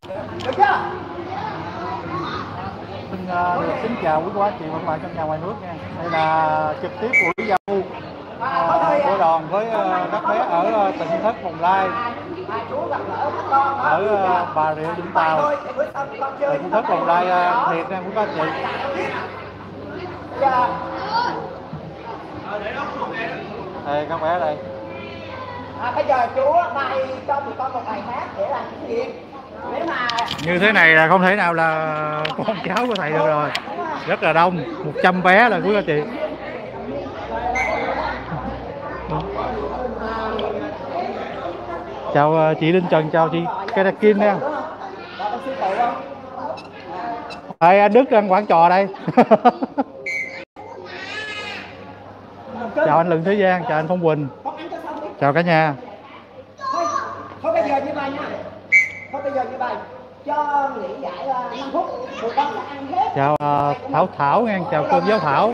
Xin chào quý cô bác chị và các bạn trong nhà ngoài nước nha. Đây là trực tiếp buổi giao lưu của đoàn với các bé ở tỉnh thất Bồng Lai, ở Bà Rịa Vũng Tàu. Tỉnh thất Bồng Lai thiệt nha quý cô chị. Đây các bé đây. Bây giờ chú bày cho tụi con một bài hát để làm kỷ niệm. Như thế này là không thể nào là con cháu của thầy được rồi. Rất là đông, 100 bé là quý cô chị. Chào chị Linh Trần, chào chị Cây Kim nha. Đây anh Đức đang quảng trò đây. Chào anh Lừng Thế Gian, chào anh Phong Quỳnh, chào cả nhà. Thôi bây giờ như vậy nha. Thôi bây giờ như vậy. Cho nghỉ giải 5 phút. Tụi con sẽ ăn hết. Chào Thảo Thảo nha, chào cô giáo Thảo.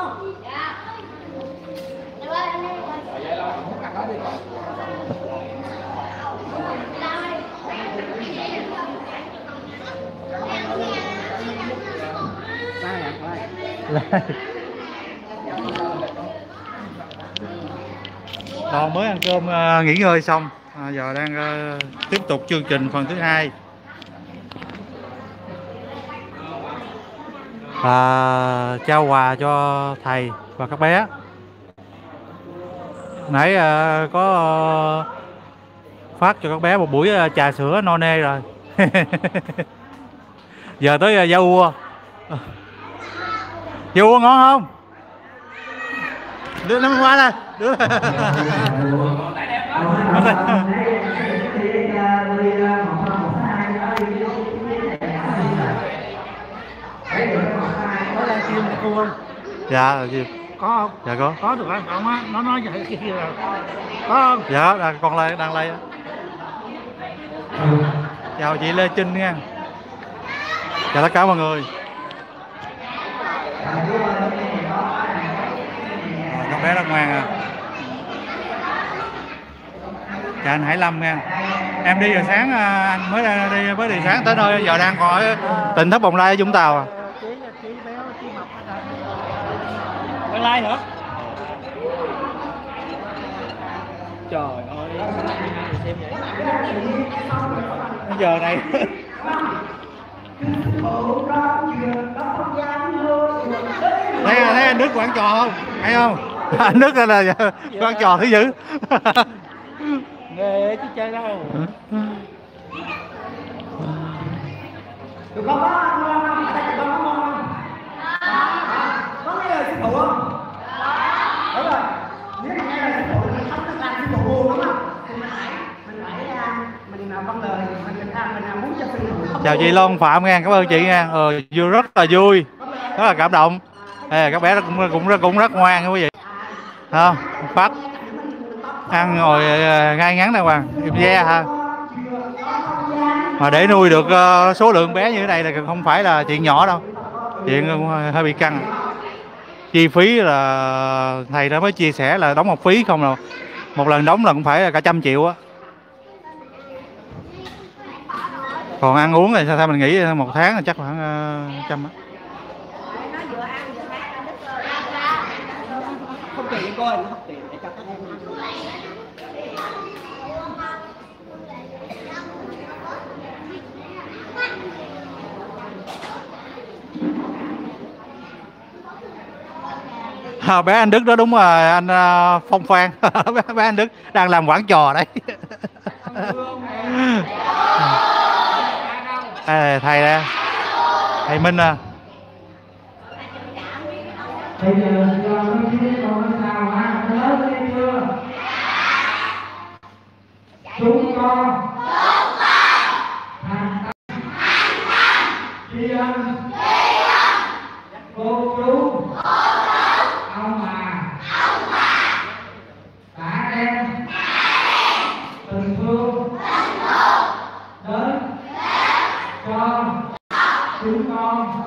Đoàn mới ăn cơm nghỉ ngơi xong, giờ đang tiếp tục chương trình phần thứ hai. Trao quà cho thầy và các bé. Nãy có phát cho các bé một buổi trà sữa no nê rồi. Giờ tới da ua. Da ua ngon không? Đưa nó qua đây. Đưa. Có livestream cho cô không? Dạ là gì? Có không? Dạ có. Có được không á? Nó nói vậy kia là có không? Dạ con đây đang đây. Chào chị Lê Trinh nha. Chào tất cả mọi người. Các bé rất ngoan à. Chào anh Hải Lâm nha. Em đi giờ sáng, anh mới đi sáng tới nơi, giờ đang còn ở tỉnh thất Bồng Lai ở Vũng Tàu à. Chị béo, chị mập ở đây. Lai nữa. Trời ơi, xem vậy. Giờ này. Thấy anh Đức quảng trò không? Thấy không? Anh Đức là quảng trò thứ dữ. Nghề chứ chơi đâu. Tụi con có ngon không? Ở đây tụi con có ngon không? Có nghe lời sư phụ không? Đúng rồi. Nếu mà nghe lời sư phụ thì không được làm sư phụ buồn đúng không? Thì mình phải vâng lời, mình muốn cho sư phụ. Chào chị Loan Phạm nha, cảm ơn chị nha. Vui, rất là vui, rất là cảm động. Các bé cũng rất ngoan quý vị. Không? Phát ăn ngồi ngay ngắn này hoàng, im ve ha. Mà để nuôi được số lượng bé như thế này là không phải là chuyện nhỏ đâu. Chuyện cũng hơi bị căng. Chi phí là thầy đã mới chia sẻ là đóng học phí không đâu. Một lần đóng là cũng phải là cả 100 triệu á. Còn ăn uống thì sao mình nghĩ một tháng là chắc khoảng 100 á. Không tiền coi, không tiền để cho các em. Bé anh Đức đó đúng rồi, anh Phong Phan. Bé anh Đức đang làm quảng trò đấy. Thầy đây, thầy Minh à. Bây giờ con sao hả? Lớn lên chưa? Chúng con thành tâm tri ân cô chú ông bà đã đem tình thương đến cho chúng con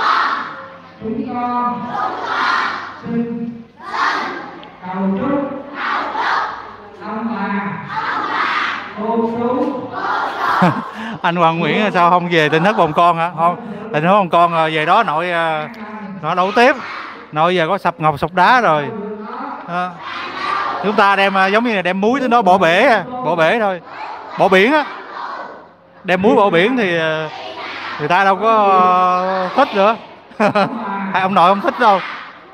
xin cầu chúc ông bà cô chú Anh Hoàng Nguyễn sao không về Tỉnh Thất Bồng Con hả? Không, Tỉnh Thất Bồng Con về đó nội nó đấu tiếp. Nội giờ có sập ngọc sập đá rồi. Đó. Chúng ta đem giống như là đem muối tới đó bỏ bể thôi, bỏ biển á, đem muối bỏ biển thì người ta đâu có thích nữa. Hai ông nội không thích đâu.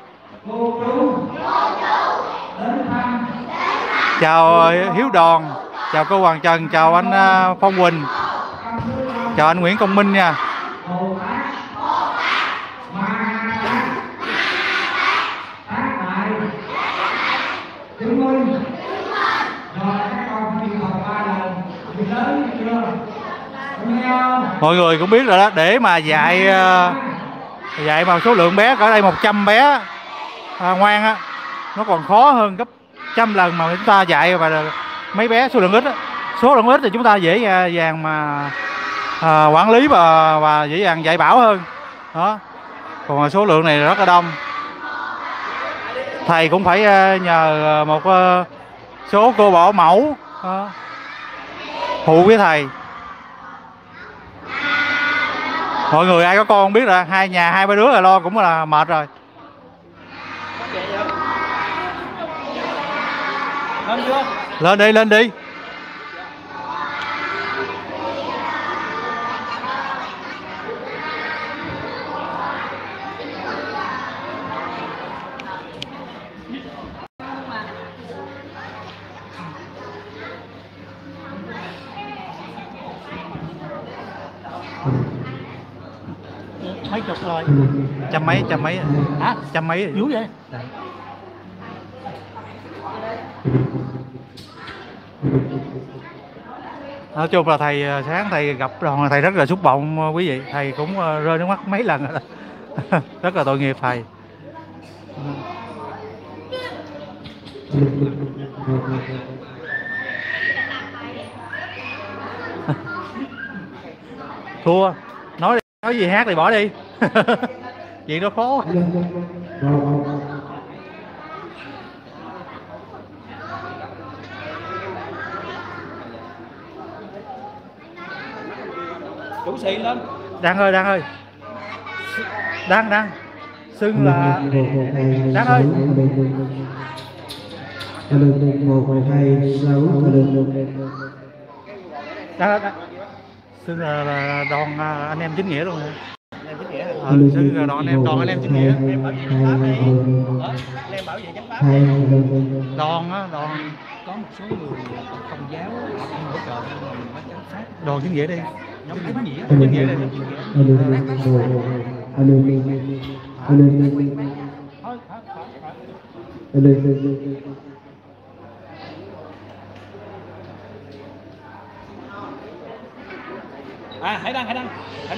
Chào Hiếu Đòn, chào cô Hoàng Trần, chào anh Phong Quỳnh, chào anh Nguyễn Công Minh nha. Mọi người cũng biết rồi đó, để mà dạy mà số lượng bé ở đây 100 bé ngoan á, nó còn khó hơn gấp trăm lần mà chúng ta dạy và mấy bé số lượng ít á. Số lượng ít thì chúng ta dễ dàng mà quản lý và dễ dàng dạy bảo hơn đó. Còn số lượng này rất là đông, thầy cũng phải nhờ một số cô bảo mẫu phụ với thầy. Mọi người ai có con không biết là hai ba đứa là lo cũng là mệt rồi. Lên chưa? Lên đi. Mấy chục rồi. Trăm mấy Hả? Trăm mấy Dữ vậy? Nói chung là thầy sáng thầy gặp đoàn thầy rất là xúc động quý vị, thầy cũng rơi nước mắt mấy lần rồi. Rất là tội nghiệp thầy. Thua, nói gì hát thì bỏ đi. Chuyện đó khó. Chủ xị lên. Đăng ơi. Đăng. Xưng là Đăng ơi. Đăng. Xưng là Đòn anh em chính nghĩa luôn hả? Xưng là Đòn anh em chính nghĩa. Em bảo vệ chánh pháp đi. Em bảo vệ chánh pháp đi. Đòn á, Đòn. Có một số người công giáo họ không hỗ trợ mình mới chánh pháp. Đòn chính nghĩa đi. Nhóm chính nghĩa. Chính nghĩa đi. Hãy đăng.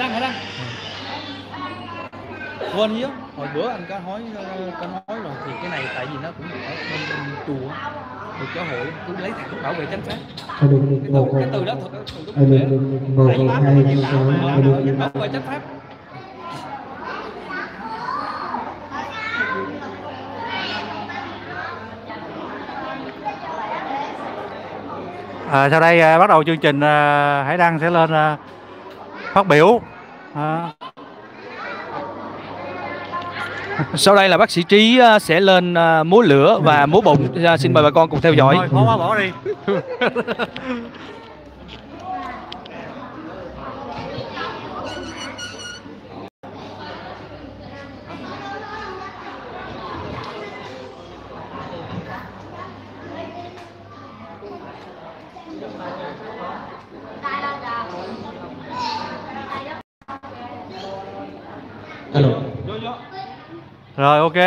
Quên gì đó, hồi bữa anh có nói rồi thì cái này tại vì nó cũng ở bên chùa được giáo hội cứ lấy thẳng bảo vệ chánh pháp. Cái từ đó thật đúng nghĩa. Tại pháp là gì bảo vệ chánh pháp. Sau đây bắt đầu chương trình, Hải Đăng sẽ lên phát biểu. Sau đây là bác sĩ Trí sẽ lên múa lửa và múa bụng. Xin mời bà con cùng theo dõi. Thôi, khó quá bỏ đi. Alo. Rồi, ok.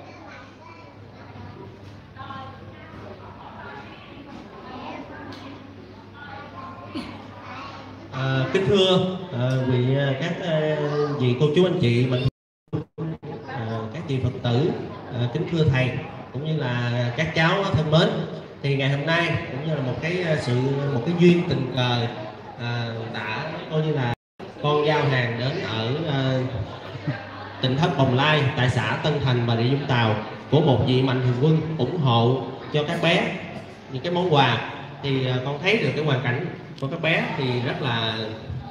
Kính thưa các vị cô chú anh chị mạnh, các vị Phật tử, kính thưa thầy cũng như là các cháu thân mến, thì ngày hôm nay cũng như là một cái duyên tình cờ đã coi như là con giao hàng đến ở Tỉnh Thất Bồng Lai tại xã Tân Thành, Bà Rịa Vũng Tàu của một vị mạnh thường quân ủng hộ cho các bé những cái món quà. Thì con thấy được cái hoàn cảnh của các bé thì rất là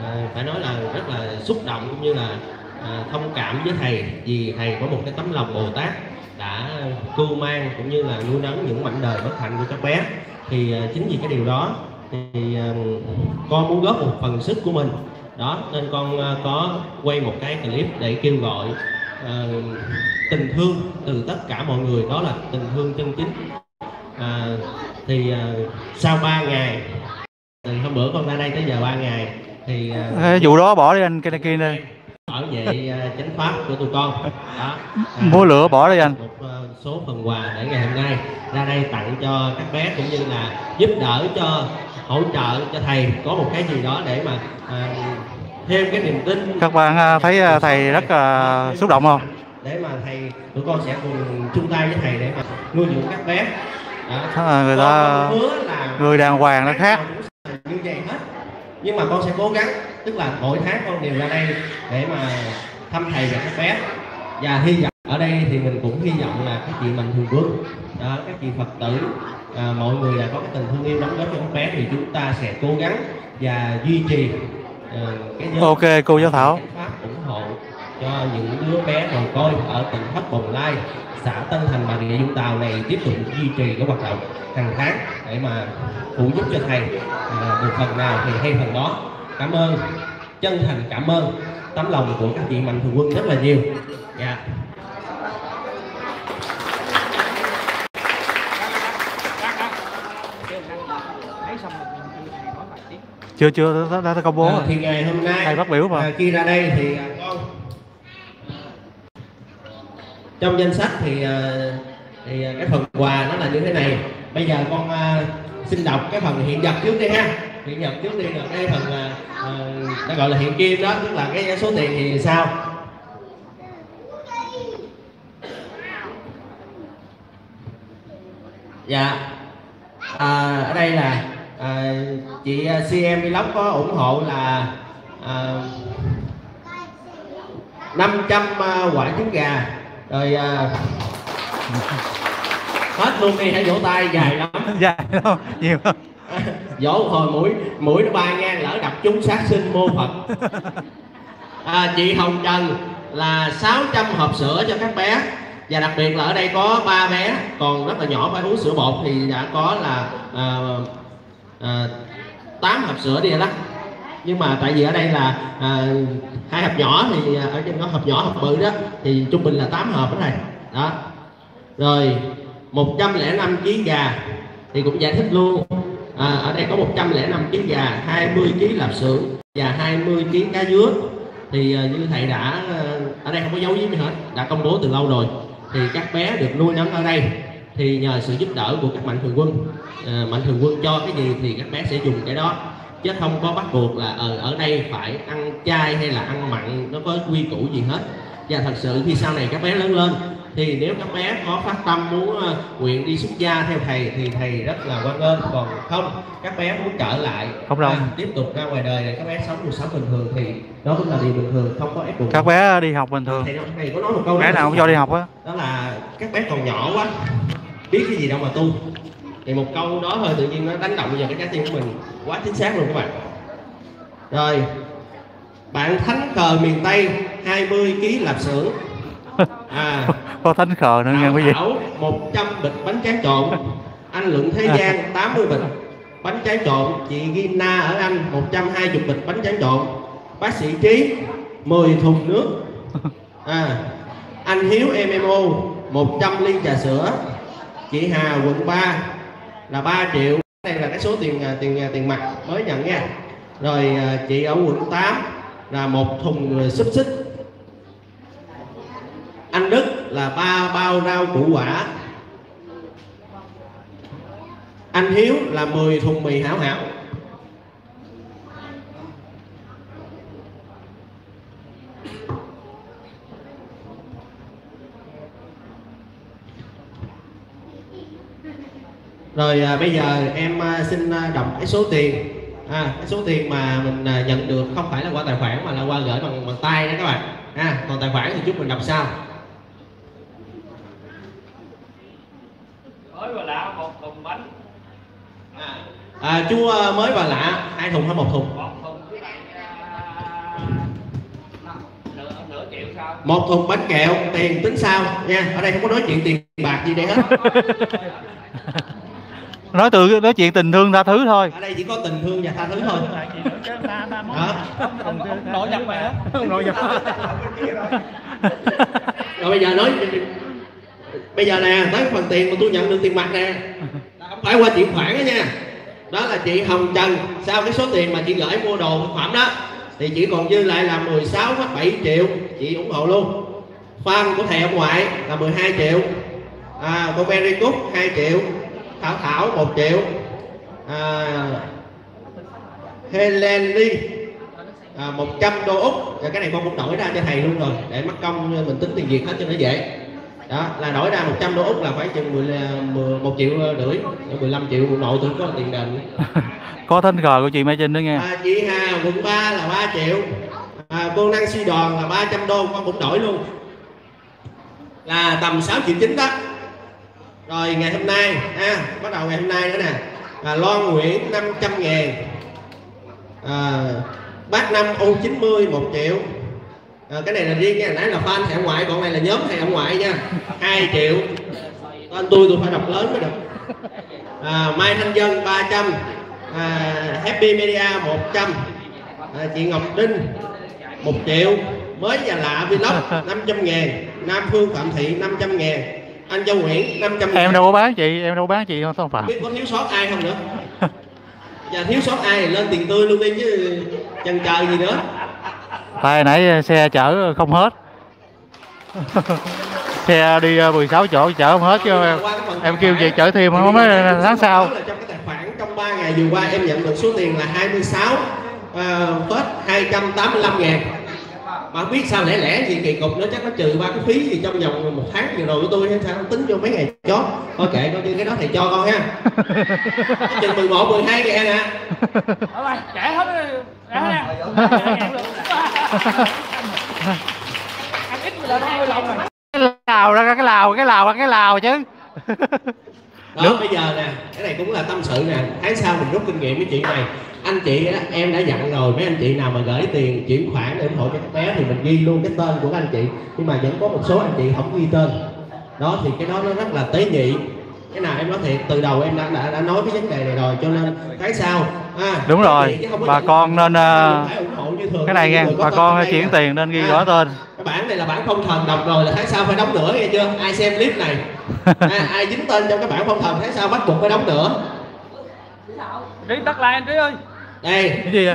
phải nói là rất là xúc động cũng như là thông cảm với thầy, vì thầy có một cái tấm lòng Bồ Tát đã cưu mang cũng như là nuôi nấng những mảnh đời bất hạnh của các bé. Thì chính vì cái điều đó thì con muốn góp một phần sức của mình đó, nên con có quay một cái clip để kêu gọi tình thương từ tất cả mọi người, đó là tình thương chân chính. Sau 3 ngày, từ hôm bữa con ra đây tới giờ 3 ngày thì vụ đó bỏ đi anh, cái này kia đây bảo vệ chánh pháp của tụi con đó, mua lửa bỏ đi anh. một số phần quà để ngày hôm nay ra đây tặng cho các bé, cũng như là giúp đỡ cho, hỗ trợ cho thầy có một cái gì đó để mà thêm cái niềm tin. Các bạn thấy thầy rất là xúc động không? Để mà thầy, tụi con sẽ cùng chung tay với thầy để mà nuôi dưỡng các bé. Người ta người đàng hoàng nó khác như vậy hết, nhưng mà con sẽ cố gắng, tức là mỗi tháng con đều ra đây để mà thăm thầy và các bé, và hy vọng ở đây thì mình cũng hy vọng là các chị mạnh thường quân đó, các chị Phật tử, mọi người là có cái tình thương yêu đóng góp cho các bé, thì chúng ta sẽ cố gắng và duy trì cái ok cô giáo Thảo pháp ủng hộ cho những đứa bé mồ côi ở tỉnh Thất Bồng Lai, xã Tân Thành, Bà Rịa Vũng Tàu này tiếp tục duy trì cái hoạt động hàng tháng để mà phụ giúp cho thầy được phần nào thì hay phần đó. Cảm ơn, chân thành cảm ơn tấm lòng của các chị mạnh thường quân rất là nhiều. Dạ. chưa đã công bố thì ngày hôm nay thầy phát biểu mà khi ra đây thì con trong danh sách thì cái phần quà nó là như thế này. Bây giờ con xin đọc cái phần hiện vật trước đi ha. Hiện vật trước đi, rồi cái phần nó gọi là hiện kim đó, tức là cái số tiền thì sao. Dạ, ở đây là chị CM Vlog có ủng hộ là 500 quả trứng gà, rồi hết luôn đi, hãy vỗ tay dài lắm. Dài lắm, nhiều lắm. Vỗ hồi mũi nó bay ngang, lỡ đập trúng sát sinh mô Phật. Chị Hồng Trần là 600 hộp sữa cho các bé, và đặc biệt là ở đây có 3 bé còn rất là nhỏ phải uống sữa bột, thì đã có là 8 hộp sữa đi rồi đó. Nhưng mà tại vì ở đây là 2 hộp nhỏ, thì ở trên có hộp nhỏ hộp bự đó, thì trung bình là 8 hộp đó này đó. Rồi 105 kg gà thì cũng giải thích luôn. Ở đây có 105 kg gà, 20 kg lạp xưởng và 20 kg cá dứa. Thì như thầy đã ở đây không có giấu giếm gì hết, đã công bố từ lâu rồi. Thì các bé được nuôi nấng ở đây thì nhờ sự giúp đỡ của các mạnh thường quân. Mạnh thường quân cho cái gì thì các bé sẽ dùng cái đó, chứ không có bắt buộc là ở đây phải ăn chay hay là ăn mặn, nó có quy củ gì hết. Và thật sự khi sau này các bé lớn lên thì nếu các bé có phát tâm muốn nguyện đi xuất gia theo thầy thì thầy rất là hoan nghênh. Còn không, các bé muốn trở lại tiếp tục ra ngoài đời để các bé sống cuộc sống bình thường thì đó cũng là điều bình thường, không có ép buộc. Các bé đi học bình thường. Thầy có nói một câu bé nào cũng cho đi học á, đó là các bé còn nhỏ quá, biết cái gì đâu mà tu. Thì một câu đó thôi tự nhiên nó đánh động vào cái trái tim của mình quá chính xác luôn các bạn. Rồi bạn Thánh Khờ miền Tây 20 kg lạp xưởng. có Thánh Khờ nữa nghe quý vị. 100 bịch bánh tráng trộn. Anh Luận Thế Gian 80 bịch bánh tráng trộn. Chị Gina ở Anh 120 bịch bánh tráng trộn. Bác sĩ Trí 10 thùng nước. Anh Hiếu MMO 100 ly trà sữa. Chị Hà quận 3 là 3 triệu. Đây là cái số tiền mặt mới nhận nha. Rồi chị ở quận 8 là 1 thùng xúc xích. Anh Đức là 3 bao rau củ quả. Anh Hiếu là 10 thùng mì hảo hảo. Rồi bây giờ em xin đọc cái số tiền. Cái số tiền mà mình nhận được không phải là qua tài khoản mà là qua gửi bằng tay đó các bạn. Còn tài khoản thì chút mình đọc sau. Mới và lạ 1 thùng bánh. Chú mới và lạ 2 thùng hay 1 thùng? 1 thùng với lại một thùng bánh kẹo, tiền tính sau nha. Ở đây không có nói chuyện tiền bạc gì đây hết. Nói chuyện tình thương tha thứ thôi. Ở đây chỉ có tình thương và tha thứ thôi. Đó. Nội nhập mà đó. Nội nhập. Rồi bây giờ nè, tới phần tiền mà tôi nhận được tiền mặt nè, không phải qua chuyển khoản đó nha. Đó là chị Hồng Trần, sau cái số tiền mà chị gửi mua đồ thực phẩm đó thì chỉ còn dư lại là 16,7 triệu, chị ủng hộ luôn. Fan của thầy ông ngoại là 12 triệu, cô Mary Cúc 2 triệu, Thảo 1 triệu, Helen Ly 100 đô Úc. Và cái này con cũng đổi ra cho thầy luôn rồi, để mất công mình tính tiền Việt hết cho nó dễ. Đó là đổi ra 100 đô Úc là phải chừng 1,5 triệu, 15 triệu nội tôi có tiền đền. Có thánh cờ của chị Mai Trinh nữa nghe. Chị Hà quận 3 là 3 triệu, cô Năng Suy Đoàn là 300 đô, con cũng đổi luôn, là tầm 6,9 triệu đó. Rồi ngày hôm nay bắt đầu ngày hôm nay nữa nè, Loan Nguyễn 500.000, bác Năm U90 1 triệu. Cái này là riêng nha, nãy là fan thầy ông ngoại, còn này là nhóm thầy ông ngoại nha, 2 triệu. Tên tôi phải đọc lớn mới được. Mai Thanh Dân 300, Happy Media 100, chị Ngọc Đinh 1 triệu, mới và lạ Vlog 500.000, Nam Phương Phạm Thị 500.000, anh Châu Nguyễn 500.000. Em đâu có bán chị, không phải. Biết có thiếu sót ai không nữa? Và thiếu sót ai thì lên tiền tươi luôn đi chứ chần chờ gì nữa. Tại nãy xe chở không hết. Xe đi 16 chỗ chở không hết chứ em kêu chị chở thêm không mấy tháng sau. Trong cái tài khoản trong 3 ngày vừa qua em nhận được số tiền là 26,285.000. Mà không biết sao lẻ gì kỳ cục nữa, chắc nó trừ ba cái phí gì trong vòng 1 tháng vừa rồi của tôi hay sao, nó tính vô mấy ngày chót. Thôi kệ, coi như cái đó thầy cho con ha. Chừng 11, 12 ngàn nè. Trả hết nha. Ăn ít là nó hơi lòng rồi. Cái lào chứ. Đó, bây giờ nè, cái này cũng là tâm sự nè, tháng sau mình rút kinh nghiệm cái chuyện này. Anh chị á, em đã dặn rồi, mấy anh chị nào mà gửi tiền chuyển khoản để ủng hộ cho các bé thì mình ghi luôn cái tên của các anh chị, nhưng mà vẫn có một số anh chị không ghi tên. Đó thì cái đó nó rất là tế nhị. Cái nào em nói thiệt, từ đầu em đã nói cái vấn đề này rồi, cho nên tháng sau đúng rồi, bà con nên cái này nha, bà con chuyển tiền nên ghi rõ tên. Cái bản này là bản phong thần, đọc rồi là tháng sau phải đóng nữa, nghe chưa? Ai xem clip này ai dính tên trong cái bản phong thần tháng sau bắt buộc phải đóng nữa. Trí tắt like anh Trí ơi. Đây Cái gì vậy?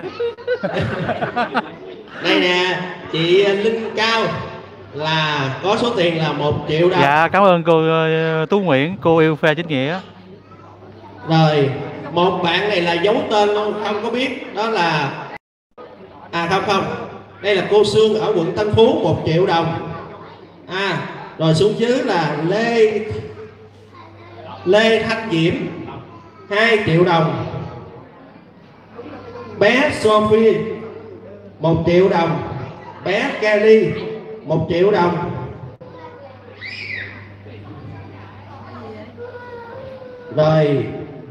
Đây nè, chị Linh Cao là có số tiền là 1 triệu đồng. Dạ cảm ơn cô Tú Nguyễn, cô yêu phe chính nghĩa. Rồi một bạn này là giấu tên luôn, không có biết, đó là không, đây là cô Sương ở quận Tân Phú 1 triệu đồng. Rồi xuống dưới là Lê Thanh Diễm 2 triệu đồng, bé Sophie 1 triệu đồng, bé Kelly 1 triệu đồng. Rồi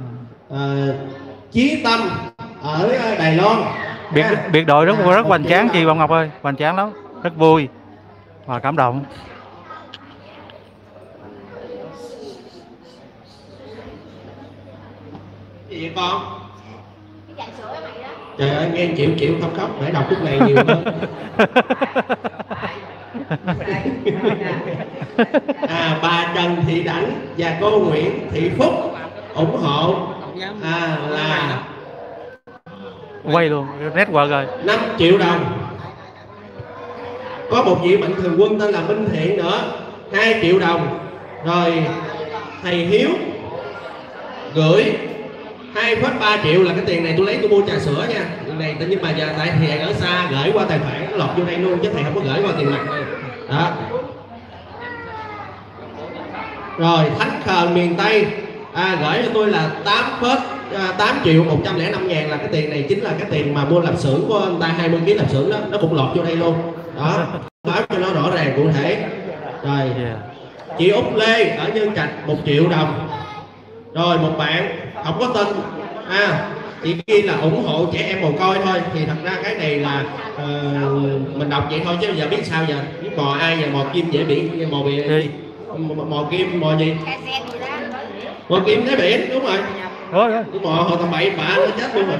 Chí Tâm ở Đài Loan. Biệt đội rất hoành tráng chị Bông Ngọc ơi, hoành tráng lắm, rất vui và cảm động. Gì vậy con? Trời ơi, nghe chịu không khóc, để đọc lúc này nhiều hơn. Bà Trần Thị Đảnh và cô Nguyễn Thị Phúc ủng hộ là quay luôn network rồi 5 triệu đồng. Có một vị mạnh thường quân tên là Minh Thiện nữa 2 triệu đồng. Rồi thầy Hiếu gửi 2,3 triệu, là cái tiền này tôi lấy tôi mua trà sữa nha. Tiền này nhưng mà giờ tại thầy ở xa gửi qua tài khoản nó lọt vô đây luôn chứ thầy không có gửi qua tiền mặt này. Đó. Rồi Thánh Khờ miền Tây gửi cho tôi là 8,105.000, là cái tiền này chính là cái tiền mà mua lạp xưởng của anh ta, 20 kg lạp xưởng đó, nó cũng lọt vô đây luôn. Đó, báo cho nó rõ ràng cụ thể. Rồi chị Út Lê ở Nhân Trạch 1 triệu đồng. Rồi một bạn không có tên chị ghi là ủng hộ trẻ em mồ côi thôi, thì thật ra cái này là mình đọc vậy thôi chứ giờ biết sao giờ, biết mò ai giờ, mò kim dễ biển, mò bị mò kim mò gì, mò kim thế biển, đúng rồi. Cứ mò hồi tầm bậy bạ nó chết luôn rồi.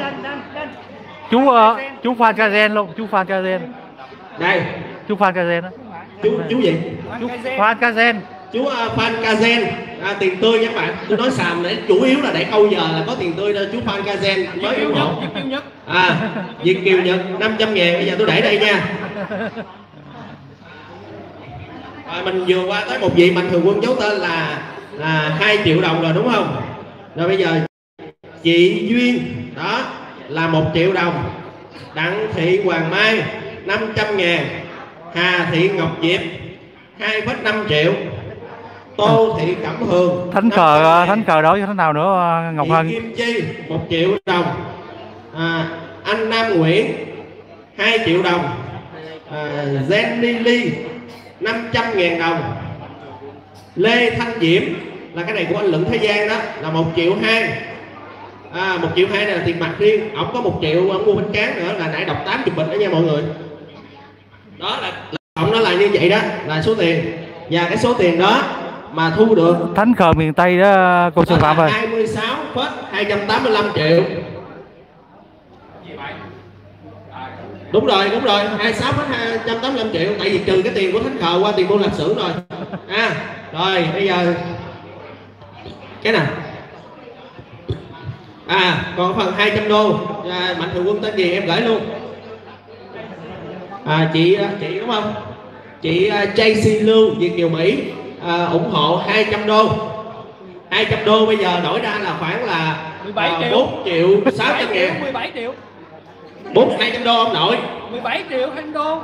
Chú Phan Karen luôn, chú Phan Karen. Đây, chú Phan Karen đó. Chú gì? Chú Phan Karen. Chú Phan Karen, tiền tươi nha các bạn. Tôi nói xàm để chủ yếu là để câu giờ là có tiền tươi đó. Chú Phan Karen mới ủng hộ. Việt Kiều Nhật 500.000, bây giờ tôi để đây nha. Mình vừa qua tới một vị mạnh thường quân giấu tên là 2 triệu đồng rồi đúng không? Rồi bây giờ chị Duyên đó là 1 triệu đồng, Đặng Thị Hoàng Mai 500.000, Hà Thị Ngọc Diệp 2,5 triệu, Tô Thị Cẩm Hường. Thánh cờ đó như thế nào nữa Ngọc Hân? Kim Chi 1 triệu đồng, anh Nam Nguyễn 2 triệu đồng, Jenny Ly 500.000 đồng, Lê Thanh Diễm là cái này của anh Lựng Thế Gian đó là 1,2 triệu. 1,2 triệu này là tiền mặt riêng, ổng có 1 triệu ông mua bánh tráng nữa, là nãy đọc 80 bịch đó nha mọi người. Đó là ổng nó là như vậy đó, là số tiền, và cái số tiền đó mà thu được Thánh cờ miền Tây đó cô Xuân Phạm ơi, 26,285 triệu. Đúng rồi 26,285 triệu, tại vì trừ cái tiền của thánh cờ qua tiền mua lạp xưởng rồi. Rồi bây giờ cái nào còn phần 200 đô mạnh thường quân tên gì em gửi luôn. Chị đúng không, chị JC Lưu Việt Kiều Mỹ ủng hộ 200 đô. 200 đô bây giờ đổi ra là khoảng là 4.600.000. 17 triệu. 200 đô ông nội. 17 triệu 200 đô.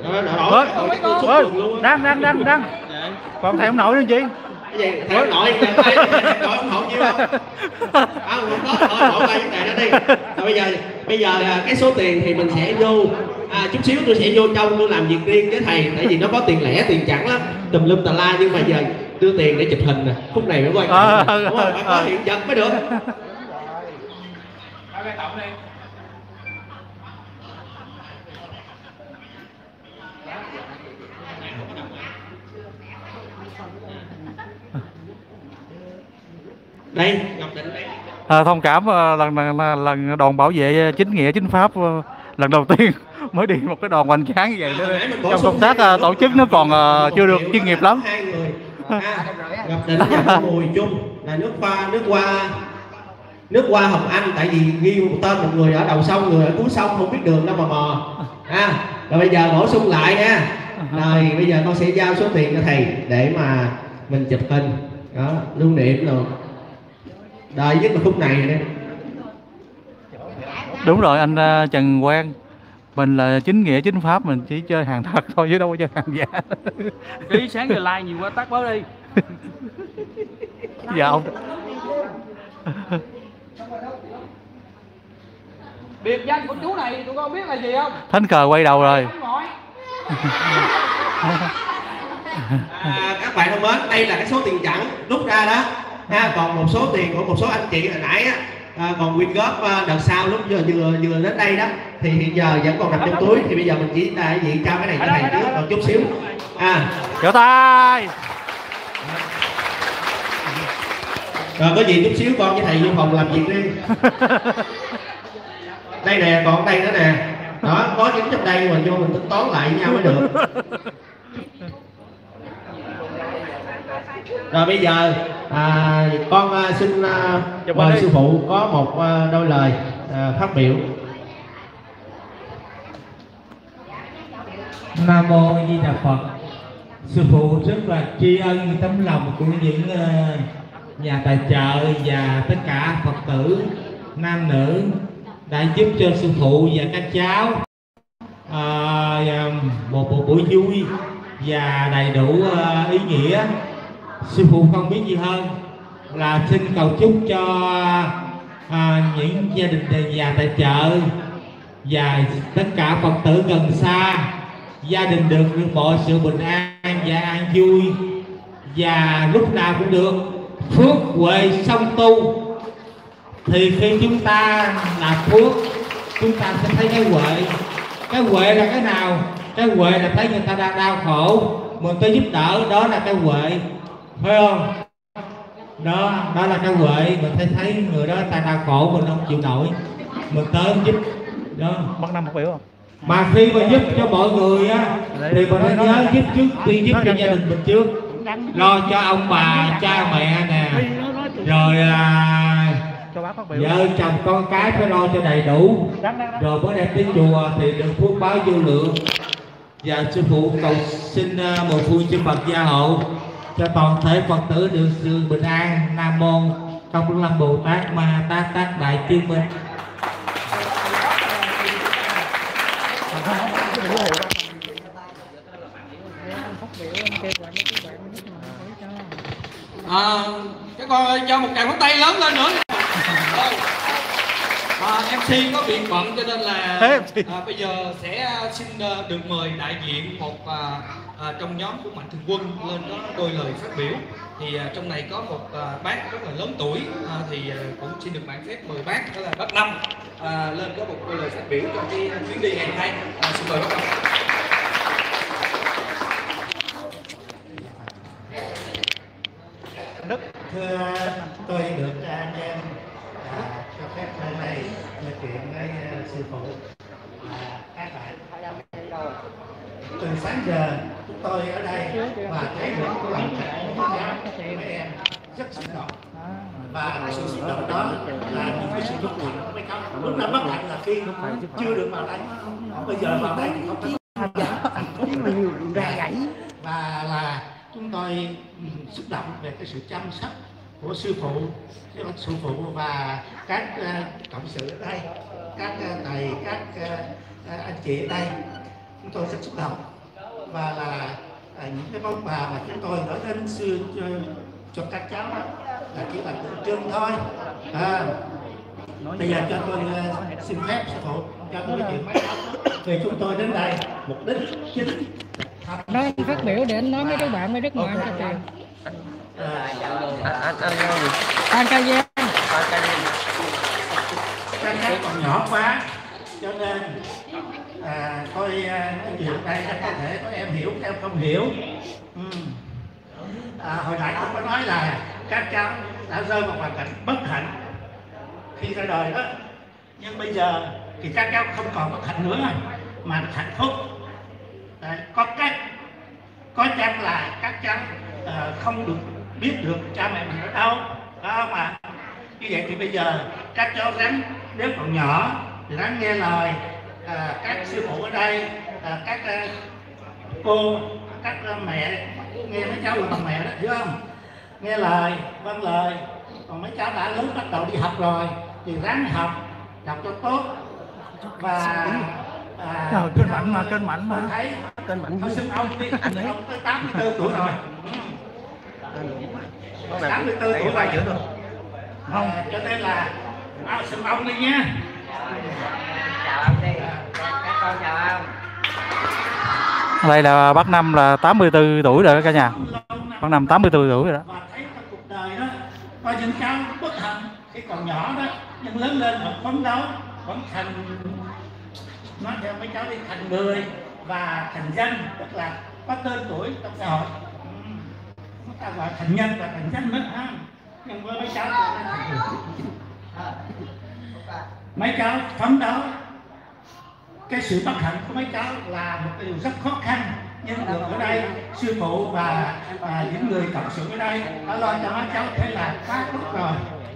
Đang. Còn thầy ông nội nữa chị. Cái gì? Thầy ông nội nội ủng hộ nhiêu không? Không có, thôi bỏ qua vấn đề đó đi. Bây giờ cái số tiền thì mình sẽ vô chút xíu tôi sẽ vô trong tôi làm việc riêng với thầy, tại vì nó có tiền lẻ tiền chẵn lắm, tùm lum tà la, nhưng mà giờ đưa tiền để chụp hình nè, phút này mới quan trọng, đúng không? Phải có hiện vật mới được. Đây Ngọc Định đây. Thông cảm lần đoàn bảo vệ chính nghĩa chính pháp lần đầu tiên mới đi một cái đoàn hoành tráng như vậy nữa. Trong công tác tổ chức nó còn chưa được chuyên nghiệp lắm. Hai người Ngọc Định và Bùi Chung là nước hoa Hồng Anh, tại vì ghi một tên một người ở đầu sông, người ở cuối sông không biết đường đâu mà mò. Rồi bây giờ bổ sung lại nha. Rồi bây giờ con sẽ giao số tiền cho thầy để mà mình chụp hình đó, lưu niệm rồi. Đợi nhất là khúc này rồi. Đúng rồi anh Trần Quang, mình là chính nghĩa chính pháp, mình chỉ chơi hàng thật thôi chứ đâu có chơi hàng giả. Ký sáng giờ like nhiều quá tắt bớt đi. Dạ ông. Biệt danh của chú này tụi con biết là gì không? Thánh cờ quay đầu rồi. Các bạn thân mến, đây là cái số tiền chẵn rút ra đó. Còn một số tiền của một số anh chị hồi nãy còn quyên góp đợt sau lúc vừa đến đây đó, thì hiện giờ vẫn còn nằm trong túi, thì bây giờ mình chỉ trao cái này cho thầy trước, còn chút xíu. Vỗ tay. Rồi có gì chút xíu con với thầy vô phòng làm việc đi. Đây nè, còn đây nữa nè. Đó, có dính trong đây mà vô mình tính toán lại với nhau mới được. Rồi bây giờ con xin mời sư phụ có một đôi lời phát biểu. Nam mô Di Đà Phật. Sư phụ rất là tri ân tấm lòng của những nhà tài trợ và tất cả Phật tử nam nữ đã giúp cho sư phụ và các cháu một buổi vui và đầy đủ ý nghĩa. Sư phụ không biết gì hơn là xin cầu chúc cho những gia đình nhà tài trợ và tất cả Phật tử gần xa, gia đình được mọi sự bình an và an vui, và lúc nào cũng được phước huệ song tu, thì khi chúng ta nạp phước chúng ta sẽ thấy cái huệ. Cái huệ là cái nào? Cái huệ là thấy người ta đang đau khổ mình tới giúp đỡ, đó là cái huệ, phải không? Đó là cái huệ. Mình thấy người đó ta đau khổ mình không chịu nổi, mình tới giúp đó. Bắt năm một biểu không? Mà khi mà giúp cho mọi người á thì mình phải nhớ giúp trước tiên, giúp cho gia đình mình trước, lo cho ông bà cha mẹ nè, rồi vợ chồng con cái phải lo cho đầy đủ, rồi mới đem tới chùa thì được phước báo vô lượng. Và sư phụ cầu xin mười phương chư Phật gia hộ cho toàn thể Phật tử được sự bình an. Nam mô Công Đức Lâm Bồ Tát Ma Tát Tát Đại Tiên Minh. Các con cho một tràng pháo tay lớn lên nữa. MC có việc bận cho nên là bây giờ sẽ xin được mời đại diện một trong nhóm của Mạnh Thường Quân lên có đôi lời phát biểu. Thì trong này có một bác rất là lớn tuổi, thì cũng xin được mạng phép mời bác, đó là bác Năm, lên có một đôi lời phát biểu trong cái chuyến đi ngày hôm nay. Xin mời bác Năm. Thưa tôi được anh em cho phép hôm nay nói chuyện với sư phụ các bạn. Từ sáng giờ chúng tôi ở đây và thấy được hoàn cảnh của mấy em rất xúc động, và sự xúc động đó là những cái sự bất hạnh của mấy cháu. Lúc nào bất hạnh là khi chưa được vào đây, bây giờ vào đây thì không có và là chúng tôi xúc động về cái sự chăm sóc của sư phụ và các cộng sự ở đây, các thầy, các anh chị ở đây. Chúng tôi rất xúc động và là những cái món quà mà chúng tôi gửi đến sư cho các cháu đó là chỉ là tượng trưng thôi. Bây giờ cho tôi xin phép sư phụ cho tôi nói chuyện mấy cháu. Vì chúng tôi đến đây mục đích chính nói phát biểu để anh nói với các bạn mới rất ngoan cho tiền. Anh Ca Giang. Các cháu còn nhỏ quá cho nên tôi nói chuyện đây có thể có em hiểu, em không hiểu. Hồi nãy tôi có nói là các cháu đã rơi vào hoàn cảnh bất hạnh khi ra đời đó, nhưng bây giờ thì các cháu không còn bất hạnh nữa mà hạnh phúc. Có chăng là các cháu không được biết được cha mẹ mình ở đâu, đó mà như vậy thì bây giờ các cháu ráng, nếu còn nhỏ thì ráng nghe lời các sư phụ ở đây, các cô, các mẹ, nghe mấy cháu là mẹ đó, hiểu không? Nghe lời, vâng lời. Còn mấy cháu đã lớn bắt đầu đi học rồi thì ráng học cho tốt. Và kênh Mạnh mà thấy kênh Mạnh thôi, xưng ông đi, ông tới 84 tuổi rồi. 84 tuổi rồi. Không, cho nên là xưng ông đi nha. Chào ông đi. Các con chào ông. Đây là bác Năm là 84 tuổi rồi cả nhà. Bác Năm 84 tuổi rồi đó. Và thấy trong cuộc đời đó có những cháu bất hạnh khi còn nhỏ đó, nhưng lớn lên vẫn phấn đấu, vẫn thành, nói theo mấy cháu đi, thành người và thành danh, tức là có tên tuổi trong xã hội. Ta gọi thành nhân và thành danh mất ha. Nhưng với mấy cháu thì thành người. Mấy cháu phấn đấu. Cái sự bất hạnh của mấy cháu là một điều rất khó khăn, nhưng được ở đây sư phụ và những người cộng sự ở đây đã lo cho mấy cháu, thế là quá tốt rồi.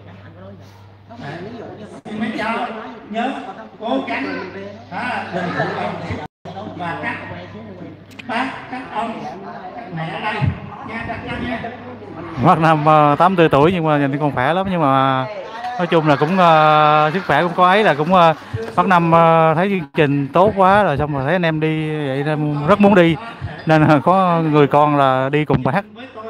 Mấy cháu nhớ cố gắng đừng phụ lòng và các bác, các ông, các mẹ ở đây nha, các cháu nha. Bác Năm 84 tuổi nhưng mà nhìn còn khỏe lắm, nhưng mà nói chung là cũng sức khỏe cũng có ấy, là cũng bác Năm thấy chương trình tốt quá rồi, xong rồi thấy anh em đi vậy nên rất muốn đi, nên có người con là đi cùng bác.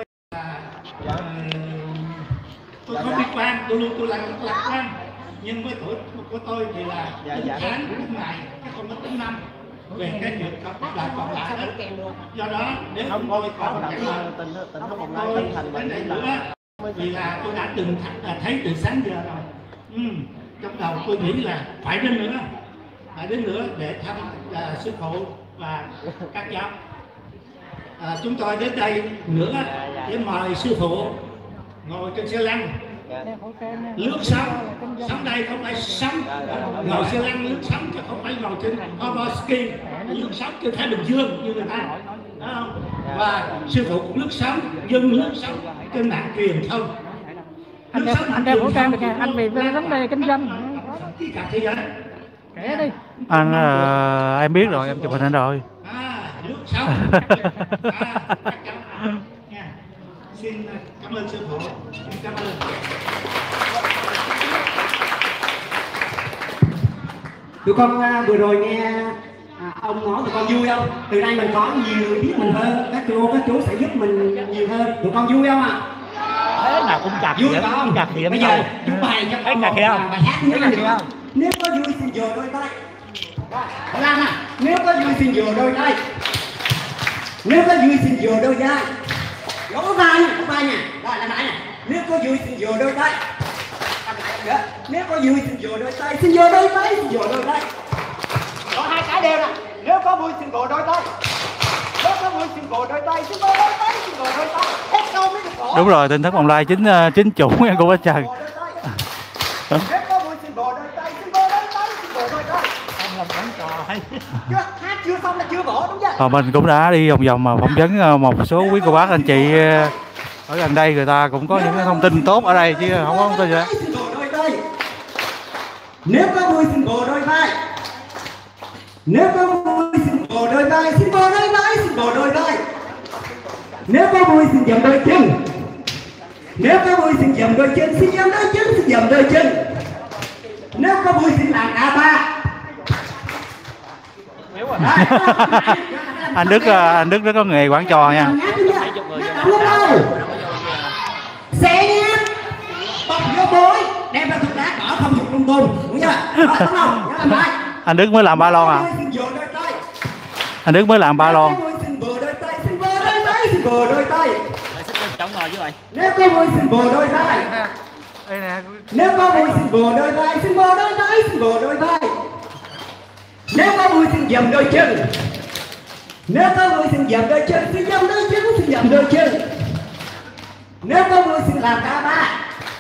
Tôi không bi quan, tôi luôn lạc quan, nhưng với tuổi của tôi thì là tính tháng tính ngày chứ không có tính năm về cái việc còn lại đó. Do đó nếu không tôi còn cái lời tôi đến đây nữa, vì là tôi đã từng thấy từ sáng giờ rồi, Trong đầu tôi nghĩ là phải đến nữa để thăm sư phụ và các cháu. Chúng tôi đến đây nữa để mời sư phụ ngồi trên xe lăn lướt sóng. Sóng đây không phải sóng ngồi xe lăn lướt sóng, chứ không phải ngồi trên hoverski lướt sóng trên Thái Bình Dương như người ta, đúng không? Và sư phụ cũng lướt sóng, lướt sóng trên mạng truyền thông. Anh đeo khẩu trang được nha, anh vì vấn đề kinh doanh. Cả thế giới. Kể đi. Anh em biết rồi, em chụp hình rồi. Lướt sóng. Xin cảm ơn sư phụ. Xin cảm ơn. Tụi con vừa rồi nghe ông nói tụi con vui không? Từ nay mình có nhiều người biết mình hơn, các chú sẽ giúp mình nhiều hơn. Tụi con vui không ạ? Thế nào cũng cà Vui không? Bây giờ chú bày cho con một bài hát như thế này. Nếu có vui xin dồ đôi tay. Lan à, nếu có vui xin dồ đôi tay. Nếu có vui xin dồ đôi tay. Vỗ vai nha, rồi làm lại nè. Nếu có vui xin dồ đôi tay. Nếu có vui xin dồ đôi tay, xin dồ đôi tay, xin dồ đôi tay. Có hai cái đều nè. Nếu có vui xin gồ đôi tay. Nếu có vui xin gồ đôi tay, xin gồ đôi tay, xin gồ đôi tay. Hết câu mới được gỗ. Đúng rồi, Tỉnh Thất Bồng Lai chính chủ nha cô bác Trần. Nếu có vui xin gồ đôi tay, xin gồ đôi tay, xin gồ đôi tay. Hát chưa xong là chưa vỗ đúng chưa? Mình cũng đã đi vòng vòng mà phỏng vấn một số quý cô bác anh chị ở gần đây, người ta cũng có những cái thông tin tốt ở đây chứ không có thông tin gì đó. Nếu có vui xin gồ đôi vai. Nếu có vui xin gồ đôi vai, xin gồ đôi vai, xin gồ đôi vai. Nếu có vui xin dầm đôi chân. Nếu có vui xin dầm đôi chân, xin dầm đôi chân, xin dầm đôi chân. Nếu có vui xin làm cả ba. Anh Đức rất có nghề quán trò nha. Xe nhé. Bọc vô bối, đem ra thuốc lá bỏ không dục lung tung, đúng chưa? Đúng không? Anh Đức mới làm ba lon à? Anh Đức mới làm ba lon. Xin bồ đôi tay, xin bồ đôi tay, xin bồ đôi tay. Chống ngồi chứ vậy. Nếu có vui xin bồ đôi tay. Nếu có vui xin bồ đôi tay, xin bồ đôi tay, xin bồ đôi tay. Nếu có vui xin dầm đôi chân. Nếu có vui xin dầm đôi chân, xin dầm đôi chân, xin dầm đôi chân. Nếu có vui xin làm ca ba.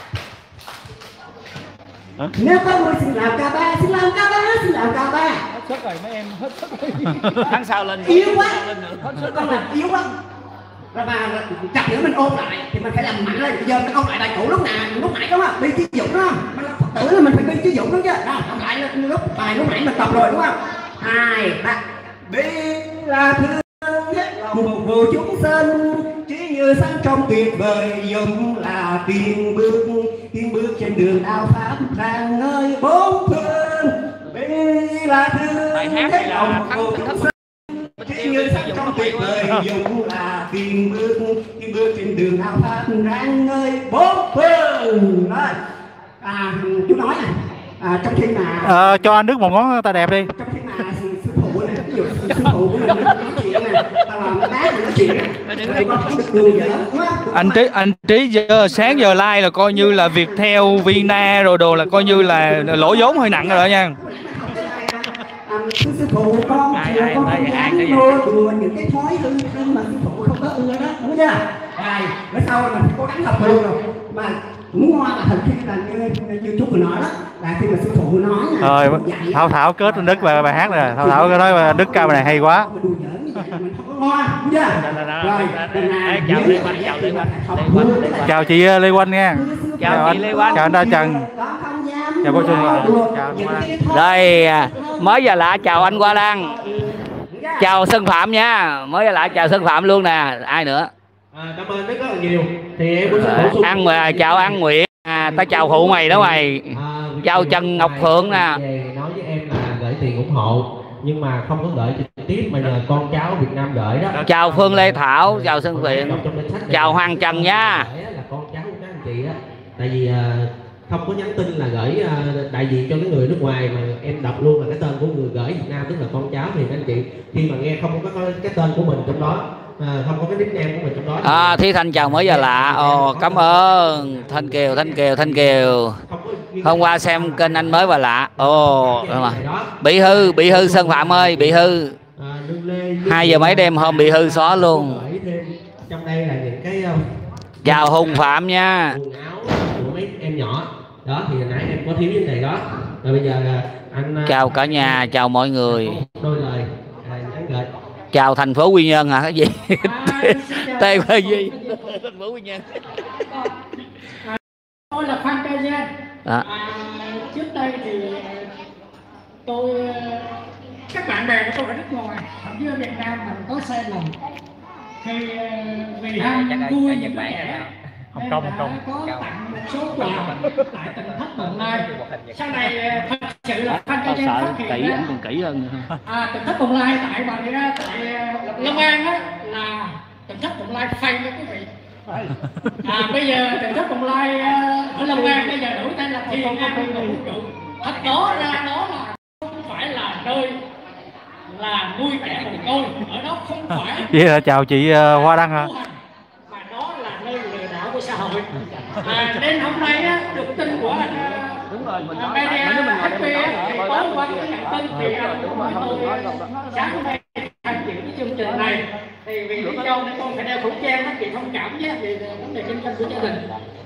Nếu có vui xin làm ca ba, xin làm ca ba, xin làm ca ba. Hết sức rồi mấy em, hết sức rồi. Tháng sau lên. Yếu quá. Con làm yếu quá. Rồi mà chặt nữa mình ôn lại thì mình phải làm mạnh lên. Bây giờ mình ôn lại bài cũ lúc nãy đúng không? Đi chi dụng đó. Mình là Phật tử là mình phải đi chi dụng đúng chưa? Đó, ôn lại lúc bài lúc nãy mình tập rồi đúng không? 2, 3. Bi là thương hết lòng phục vụ chúng sinh, trí như sáng trong tuyệt vời, dùng là tiên bước trên đường đạo pháp rạng ngời bốn phương. Bi là thương hết lòng phục vụ chúng sinh, trí như sáng trong tuyệt vời, dùng là tiên bước trên đường đạo pháp rạng ngời bốn phương. Rồi chú nói này, trong khi mà cho anh Đức một ngón tay đẹp đi. trong khi mà sư phụ này, ví dụ sư phụ của mình nói chuyện này, tao làm đá nói chuyện này, con không được cười vậy đó. Anh Trí giờ sáng giờ like là coi như là Viettel, Vina rồi đồ là coi như là lỗ vốn hơi nặng rồi đó nha. Sư phụ con không dám nô đùa những cái thói hư mà sư phụ không có ưa đó, đúng chưa? Bữa sau mình phải cố gắng tập luôn rồi mà muốn ngoan là thành khi là như chú vừa nói đó, là khi mà sư phụ nói Rồi Thảo kết anh Đức về bài hát này, Thảo cái nói Đức ca bài này hay quá. Chào chị Lê Quanh nha. Chào chị Lê Quanh. Chào anh Đa Trần. Chào cô Xuân. Chào đây mới giờ lạ chào anh Qua Lan, chào Sơn Phạm nha, mới giờ lạ chào Sơn Phạm luôn nè. Ai nữa? Cảm ơn rất là nhiều. Thì em cũng sẽ bổ sung. Ăn mày, chào An Nguyễn. Tao chào phụ mày đó mày. Chào Trần Ngọc Phượng nè. Nói với em là gửi tiền ủng hộ nhưng mà không có gửi trực tiếp mà nhờ con cháu Việt Nam gửi đó. Chào Phương Lê Thảo, chào Xuân Viện, chào Hoàng Trần nha. Là con cháu của các anh chị đó. Tại vì không có nhắn tin là gửi đại diện cho cái người nước ngoài, mà em đọc luôn là cái tên của người gửi Việt Nam, tức là con cháu. Thì các anh chị khi mà nghe không có cái tên của mình trong đó, không có cái nickname của mình trong đó. Thi Thành chào mới giờ lạ. Cảm ơn Thanh Kiều. Không có Hôm qua xem kênh anh mới và lạ. Ồ, bị hư Sơn Phạm ơi, bị hư. 2 giờ mấy đêm hôm bị hư xóa luôn. Trong đây là những cái Chào Hùng Phạm nha. quần áo của mấy em nhỏ đó, thì hồi nãy em có thiếu vấn đề đó, rồi bây giờ là anh Chào cả nhà, chào mọi người. đôi lời nhắn gửi. Chào thành phố Quy Nhơn hả cái gì? TVG thành phố Quy Nhơn. Tôi là Phan Cây Giang. Trước đây thì tôi các bạn bè của tôi ở nước ngoài, thậm chí ở Việt Nam mình có sai lầm thì vì ham vui như vậy Hồng Kông có tặng một số quà tại tỉnh Thất Bồng Lai. Sau này thật sự là Phan Cây Giang phát hiện ra còn kỹ hơn. tỉnh Thất Bồng Lai tại Long An á, là tỉnh Thất Bồng Lai phây đó quý vị. Bây giờ tỉnh Thất Bồng Lai ở Long An bây giờ đổi tên là Thiên An Vũ Trụ. Thật đó ra đó là không phải là nơi là nuôi trẻ mồ côi, ở đó không phải. Vậy là chào chị Hoa Đăng hả? Mà đó là nơi lừa đảo của xã hội. Nên hôm nay á, được tin của anh media HP thì tối qua cái nhận tin thì anh cũng hỏi tôi sáng hôm nay tham dự cái chương trình này thì vì lý do nên con phải đeo khẩu trang đó, thì thông cảm nhé vì vấn đề kinh doanh của gia đình.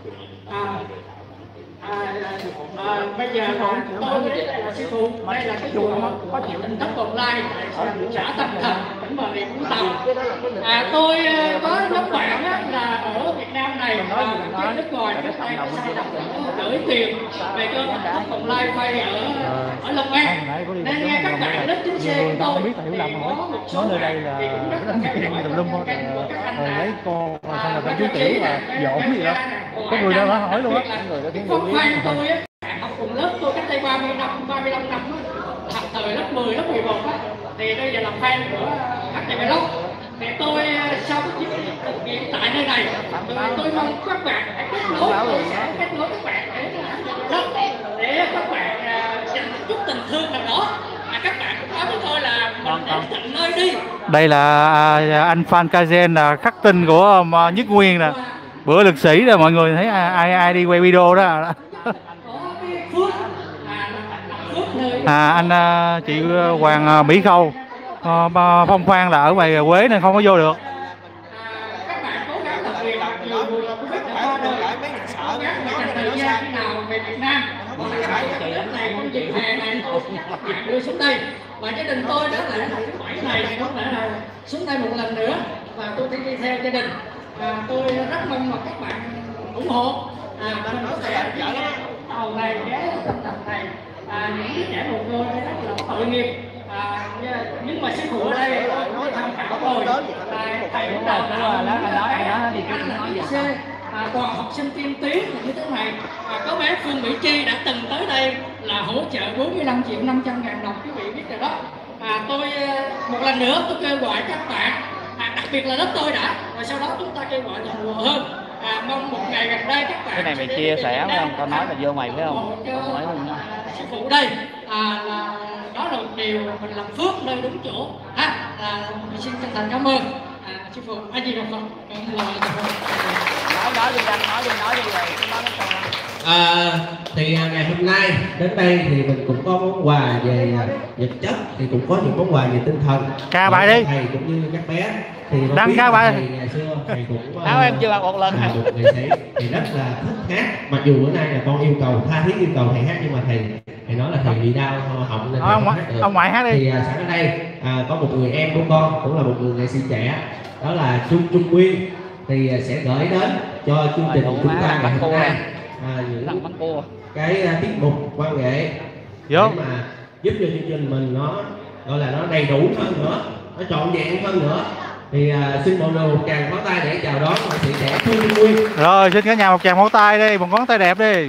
Bây giờ tôi với đây là sư phụ, đây là cái chùa có chịu tỉnh Thất Bồng Lai, xã Tâm Thành, tỉnh Bà Rịa Vũng Tàu. Tôi có nhóm bạn á, là ở Việt Nam này và trên nước ngoài trước đây có sai lầm gửi tiền về cho tỉnh Thất Bồng Lai vay ở Long An. Nên nghe các bạn đến chuyến xe của tôi thì có một số bạn thì cũng rất là theo dõi lấy con xong rồi ta chú tiểu và dỗn gì đó, có người đâu đó hỏi luôn á. Phong khoan tôi á, học cùng lớp tôi cách đây 35 năm học thời lớp 10, lớp 11 á, thì bây giờ làm fan của HTV Vlog. Thì tôi sau cái thực hiện tại nơi này, tôi mong các bạn hãy kết nối, tôi sẽ kết nối các bạn để các bạn dành một chút tình thương nào đó. Các bạn cũng nói với tôi là mình đến tận nơi đi. Đây là anh Phan Cây Giang là khắc tinh của Nhất Nguyên nè. Bữa lực sĩ rồi mọi người thấy ai đi quay video đó. Anh chị Hoàng Mỹ Khâu Phong Khoan là ở ngoài Quế nên không có vô được. Các bạn cố gắng làm việc mặc dù Covid đã qua rồi, cố gắng dành thời gian khi nào về Việt Nam, đến này trong dịp hè này các bạn đưa xuống đây. Và gia đình tôi đó là thứ Bảy này thì có thể là xuống đây một lần nữa và tôi sẽ đi theo gia đình. Tôi rất mong mà các bạn ủng hộ mình có thể dẫn tàu này ghé trong tàu này. Những đứa trẻ mồ côi rất là tội nghiệp, nhưng mà sư phụ ở đây tôi tham khảo rồi, thầy cũng đào tạo còn học sinh tiên tiến như thế này. Có bé Phương Mỹ Chi đã từng tới đây là hỗ trợ 45.500.000 đồng, quý vị biết rồi đó. Tôi một lần nữa tôi kêu gọi các bạn, đặc biệt là lớp tôi đã, rồi sau đó chúng ta kêu gọi nhiều người hơn. Mong một ngày gần đây các bạn. Cái này mày chia sẻ phải không? Tao nói là vô mày phải không? Sư phụ đây là đó là một điều mình làm phước nơi đúng chỗ. Mình xin chân thành cảm ơn sư phụ. A Di Đà Phật. Nói đi rồi Thì ngày hôm nay đến đây thì mình cũng có món quà về vật chất, thì cũng có những món quà về tinh thần. Ca bài đi. Thầy cũng như các bé thì đăng ca bài. Ngày xưa thầy cũng áo em chưa mặc một lần là một nghệ sĩ thì rất là thích hát. Mặc dù bữa nay là con yêu cầu tha thiết yêu cầu thầy hát, nhưng mà thầy nói là thầy bị đau họng nên không hát được. Ông ngoại hát đi. Thì sẵn ở đây có một người em của con cũng là một người nghệ sĩ trẻ, đó là Trung Nguyên, thì sẽ gửi đến cho chương trình của chúng ta ngày hôm nay những cái tiết mục văn nghệ để mà giúp cho chương trình mình nó gọi là nó đầy đủ hơn nữa, nó trọn vẹn hơn nữa. Thì xin mọi người một tràng pháo tay để chào đón nghệ sĩ trẻ Trung Nguyên. Rồi xin cả nhà một tràng pháo tay đi, một ngón tay đẹp đi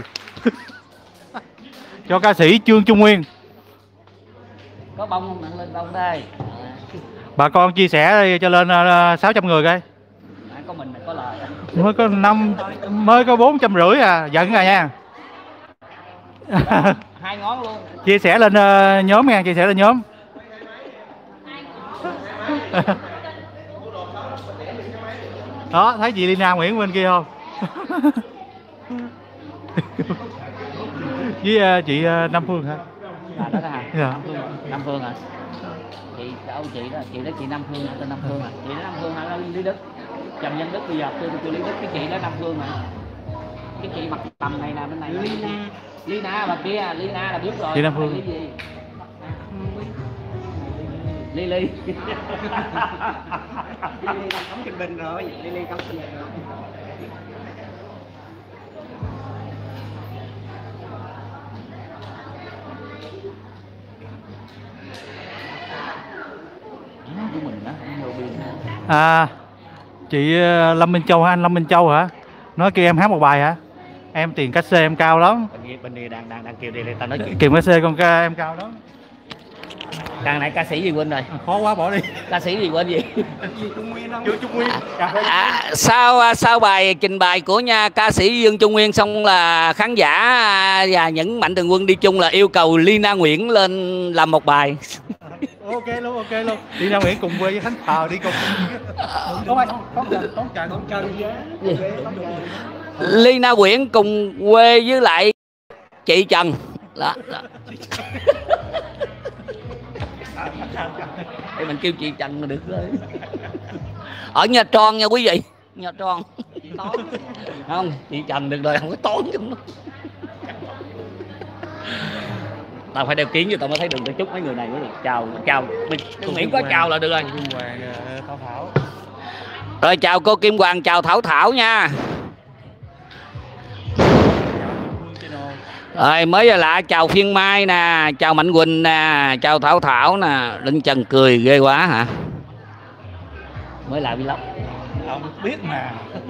cho ca sĩ Trung Nguyên. Có bông không? Nặng lên bông đây. Bà con chia sẻ đi cho lên 600 người coi. Có mình có lời. Mới có 450 à, giận rồi nha. 2 ngón luôn. Chia sẻ lên nhóm nha, chia sẻ lên nhóm. Đó, thấy chị Lina Nguyễn bên kia không? với chị Nam Phương hả? Đó hả? Dạ. Nam Phương hả? Chị đâu chị đó chị Nam Phương, tên Nam Phương à? Chị đó Nam Phương hả? Lý Đức, Trần Nhân Đức bây giờ tôi Lý Đức, cái chị đó Nam Phương hả? Cái chị mặt tầm này nè bên này. Lý Na bà kia, Lý Na là biết rồi. Chị Nam Phương. Lý gì? Lý Ly. Lý đang cống Kinh Bình rồi, Lý cống Kinh Bình rồi. Chị Lâm Minh Châu hả? Anh Lâm Minh Châu hả? Nói kêu em hát một bài hả? Em tiền cách xe em cao lắm. Bên đây đang kêu đi tao nói chuyện. Kìm cách xe con ca em cao lắm. Càng này ca sĩ gì quên rồi. Khó quá bỏ đi. Ca sĩ gì quên gì? Trung Nguyên không? Trung Nguyên. Sau bài trình bày của nha ca sĩ Dương Trung Nguyên xong là khán giả và những mạnh thường quân đi chung là yêu cầu Lina Nguyễn lên làm một bài. Ok luôn. Lina Nguyễn cùng quê với Khánh Thờ đi cùng. Không ai, không chơi Lina Nguyễn cùng quê với lại chị Trần. Đó. Để mình kêu chị Trần là được rồi. Ở Nha Trang nha quý vị, Nha Trang. Không, chị Trần được rồi, không có tốn trong đó. Tao phải đeo kiến cho tao mới thấy đường, tao chúc mấy người này mới được. Chào miễn có chào là được rồi. Rồi chào cô Kim Hoàng, chào Thảo Thảo nha. Rồi mới giờ lạ chào Phiên Mai nè, chào Mạnh Quỳnh nè, chào Thảo Thảo nè. Linh Trần cười ghê quá hả? Mới lại vlog. Không biết mà.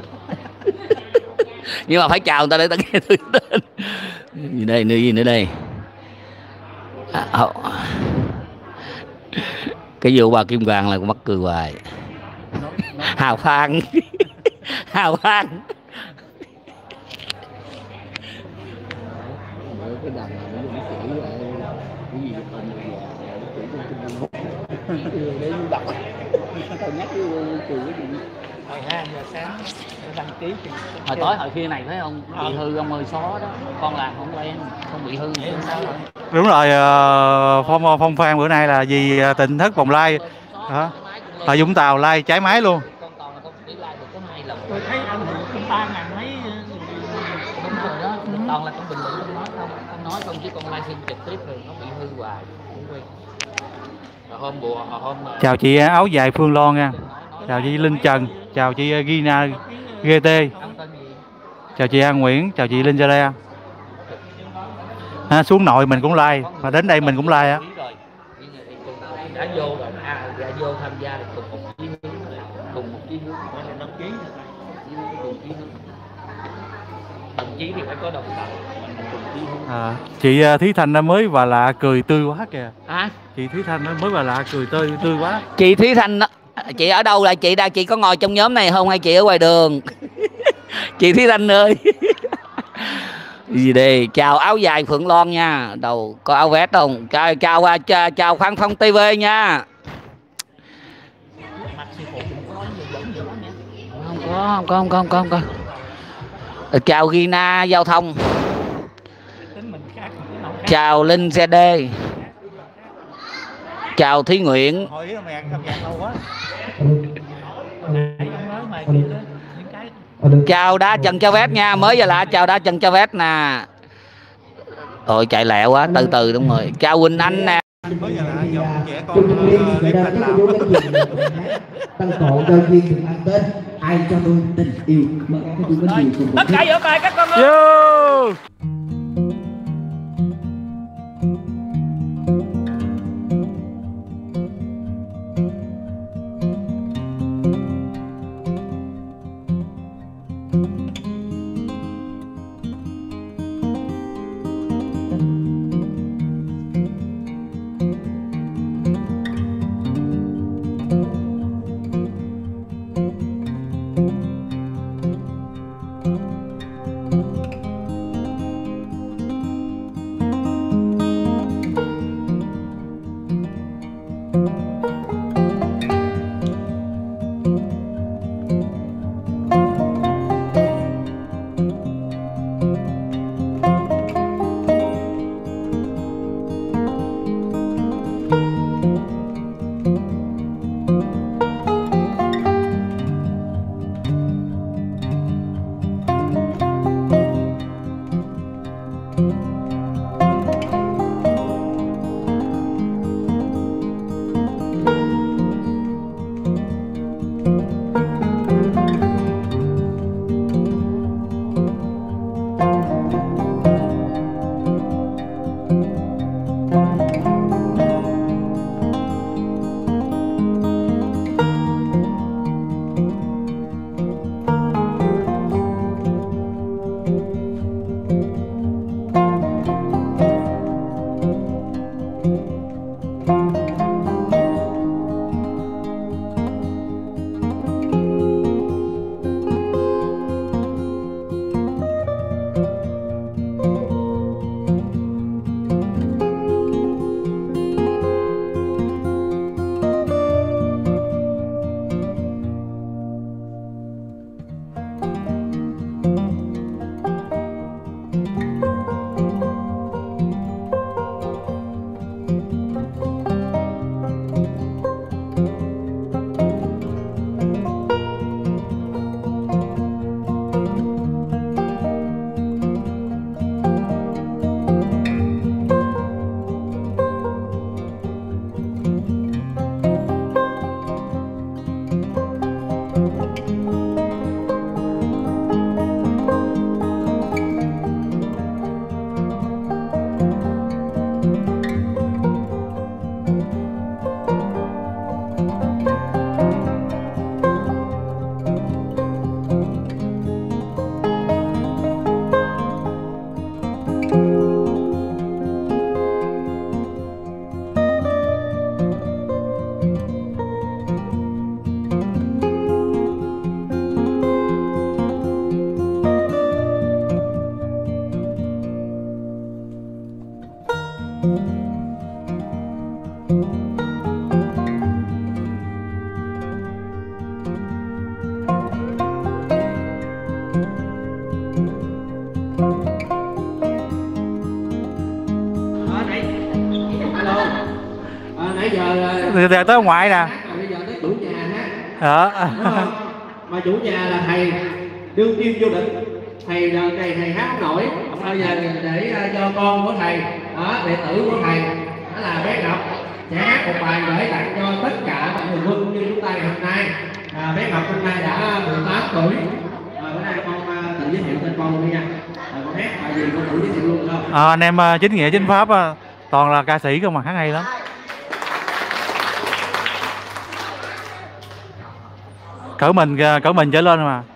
Nhưng mà phải chào người ta để ta nghe tên. Gì nữa đây? Cái vụ bà Kim Hoàng là con mắc cười hoài. Hào Phan. Hào Phan. Cái đàn này nó chỉ cái gì để đọc tao nhắc cái cười cái gì Hồi 2 giờ sáng đăng ký hồi tối hồi kia này thấy không bị hư ông ơi xó đó con làm không quen không bị hư vậy sao rồi. Đúng rồi. Phong Phan bữa nay là vì Tỉnh Thất Bồng Lai đó. Ở Vũng Tàu like trái máy luôn. Con toàn là con chỉ like được có 2 lần. Tôi thấy anh cũng 3.000 mấy. Đúng rồi đó, toàn là con bình luận không nói không chứ con livestream trực tiếp rồi nó bị hư hoài cũng quen. Hôm chào chị áo dài Phương Loan nha. Chào chị Linh Trần, chào chị Gina GT. Chào chị An Nguyễn, chào chị Linh Gia Lea. Xuống nội mình cũng like và đến đây mình cũng like á. Đã vô rồi, đã vô tham gia cùng một chí hướng, cùng một chí hướng, phải là đăng ký cùng chí hướng. Đồng chí thì phải có đồng đội, mình cùng chí hướng. Chị Thúy Thanh mới và lạ cười tươi quá kìa. Chị Thúy Thanh mới và lạ cười tươi quá. Chị Thúy Thanh chị ở đâu là chị có ngồi trong nhóm này không hay chị ở ngoài đường? Chị Thúy Thanh ơi. Gì đây? Chào áo dài Phượng Loan nha. Đầu có áo vest không? Chào Phan Phong TV nha. Không có. Chào Gina Giao thông. Chào Linh CD. Chào Thúy Nguyễn. Chào Đá Trần Cho Vét nha, mới giờ lạ chào Đá Trần Cho Vét nè. Ôi chạy lẹ quá, từ từ đúng rồi. Chào Quỳnh Anh nè. Tăng cổ cho duyên được ăn Tết. Ai cho tôi tình yêu. Mời các chú có nhiều cùng. Tất cả vỗ tay các con ơi. tới ngoại nè. Rồi bây giờ tới chủ nhà hát. Đó. Mà chủ nhà là thầy đương kim vô địch. Thầy thầy hát không nổi. Bây giờ để cho con của thầy, đệ tử của thầy, đó là bé Ngọc sẽ hát một bài gửi tặng cho tất cả mọi người quân như chúng ta ngày hôm nay. Bé Ngọc hôm nay đã 18 tuổi. Bữa nay con tự giới thiệu tên con luôn đi nha. Con hát bài gì con tự giới thiệu luôn không? Anh em chính nghĩa chính pháp toàn là ca sĩ không mà hát hay lắm. Cỡ mình trở lên mà.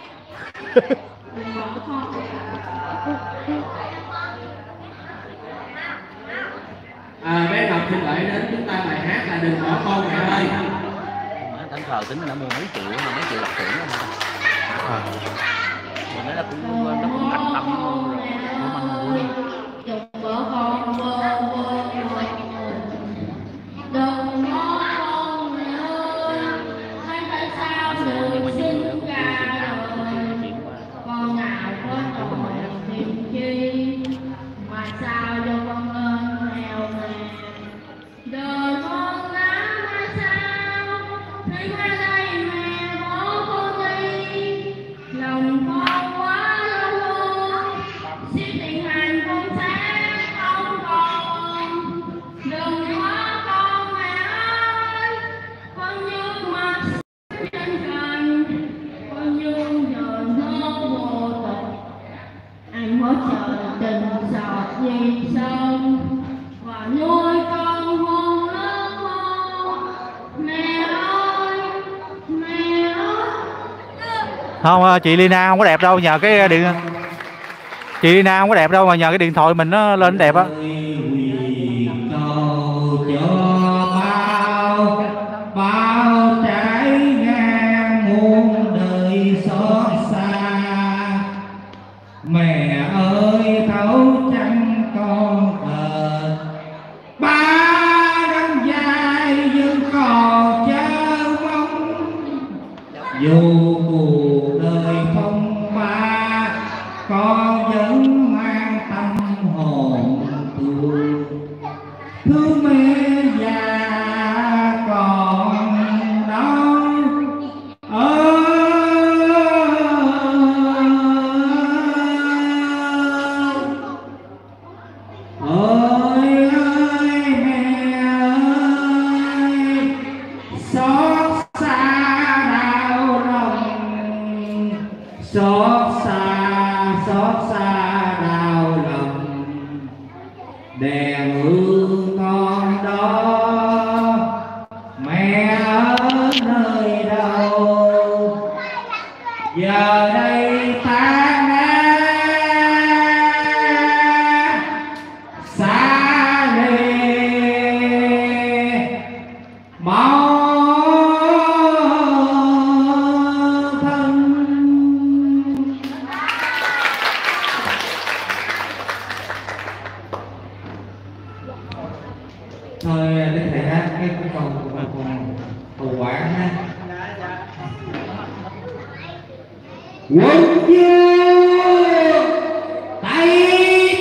Bé Ngọc xin gửi đến chúng ta bài hát là Đừng Bỏ Con Mẹ Ơi. Đánh thờ tính đã mua mấy triệu là tưởng mà nó cũng thành tâm rồi của mình luôn. Đừng bỏ con đừng bỏ con mẹ ơi, hay tại sao người sinh ra đời con nào có tội tìm chi mà sao cho con ơn nghèo nàn đời con ngắn hay sao thấy mai đây mẹ bỏ con đi lòng con quá lâu xin tình hành con sẽ không còn đừng bỏ con mẹ ơi con như mặt chân thành con như giờ nó vô tận anh mới chờ tình giọt gì sông và nuôi con hôn lớn con mẹ ơi mẹ ơi. Không, chị Lina không có đẹp đâu, nhờ cái điện. Chị Lina không có đẹp đâu mà nhờ cái điện thoại mình nó lên đẹp á. Bao trái ngang muôn đời xót xa, mẹ ơi thấu chân con thờ ba năm dài vẫn còn chờ mong, dù cuộc đời phong ba con vẫn mang tâm hồn thương mẹ già còn đau ơi mẹ ơi xót xa đau lòng xót xa đau lòng đè ư con đó mẹ ở nơi đâu giờ đây ta đã xa lìa máu thân. Thôi để thầy hát cái cầu quản ha. Quân dương thầy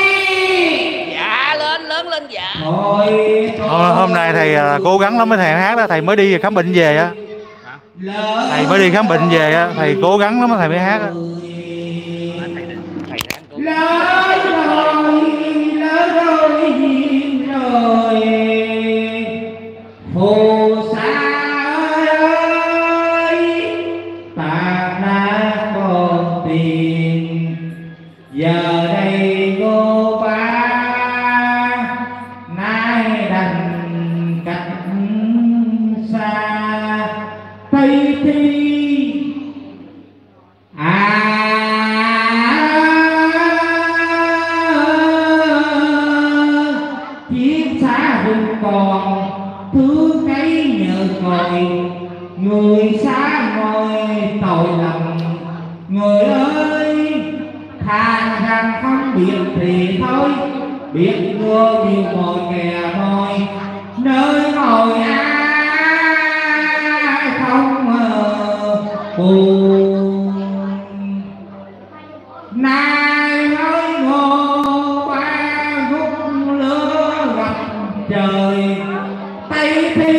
Dạ lên dạ. thôi Hôm nay thầy cố gắng lắm, mấy thầy hát đó, thầy mới đi khám bệnh về á. Thầy mới đi khám bệnh về á, thầy cố gắng lắm thầy mới hát á. lỡ rồi hiền rồi phù sa ơi ta đã còn tiền giờ đây cô ba nay đành cách xa tây thi chiếc xa vẫn còn thứ cái nhờ còi người xa ngồi tội lầm người ơi thà rằng không biết thì thôi biết đưa nhiều mồi kè mồi nơi ngồi ai không buồn nay nói ngô ba gút lửa gặp trời tây thi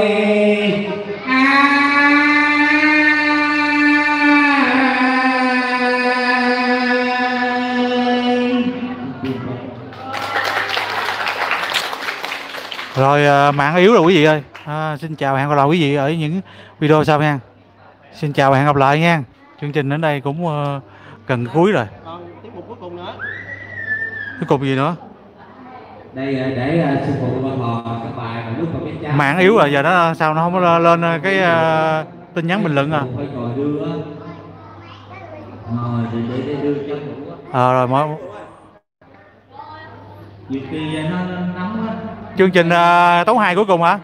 Rồi mạng yếu rồi quý vị ơi. Xin chào, hẹn gặp lại quý vị ở những video sau nha. Xin chào và hẹn gặp lại nha. Chương trình đến đây cũng gần cuối rồi. Còn tiết mục cuối cùng nữa. Cuối cùng gì nữa? Đây để sư phụ Ba Thò các bài mà lúc mà mấy cháu mạng yếu rồi, giờ nó sao nó không có lên cái tin nhắn bình luận à? phải gọi đưa để đưa cho đủ Rồi mới nhiều khi nó nóng á. chương trình tấu hài cuối cùng hả?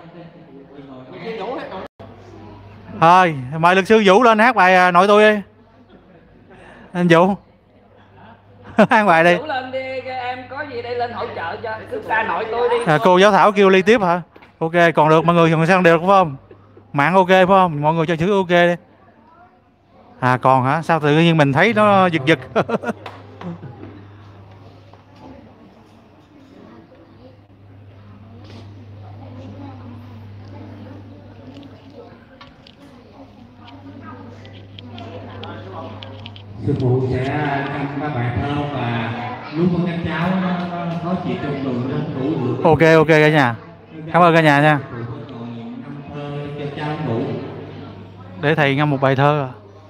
Thôi mời luật sư Vũ lên hát bài Nội Tôi đi. Anh Vũ hát bài đi. Vũ lên đi, em có gì đây lên hỗ trợ cho cứ ca Nội Tôi đi. Cô giáo Thảo kêu ly tiếp hả? Ok, còn được mọi người, còn sao được phải không? Mạng ok phải không? Mọi người cho chữ ok đi. Còn hả? Sao tự nhiên mình thấy nó giật giật. Sư phụ sẽ căng các bài thơ và lúc mà các cháu nó khó chịu trong người nó ngủ được. Ok cả nhà. Cảm ơn cả nhà nha. Cho cháu ngủ. Để thầy ngâm một bài thơ.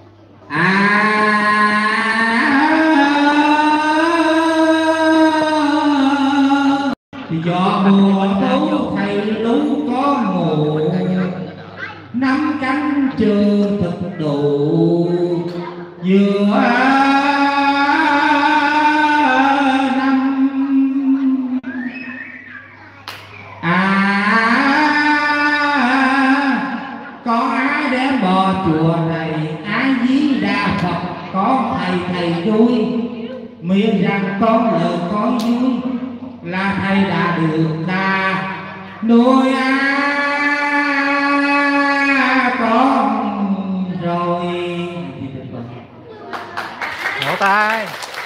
Do mùa thu thầy lú có ngủ, năm cánh chưa thực đủ giữa năm. Có ai đem bò chùa này, ai dí đà Phật có thầy vui, miệng rằng con lời con vui là thầy đã được ta nuôi con rồi. Vỗ tay.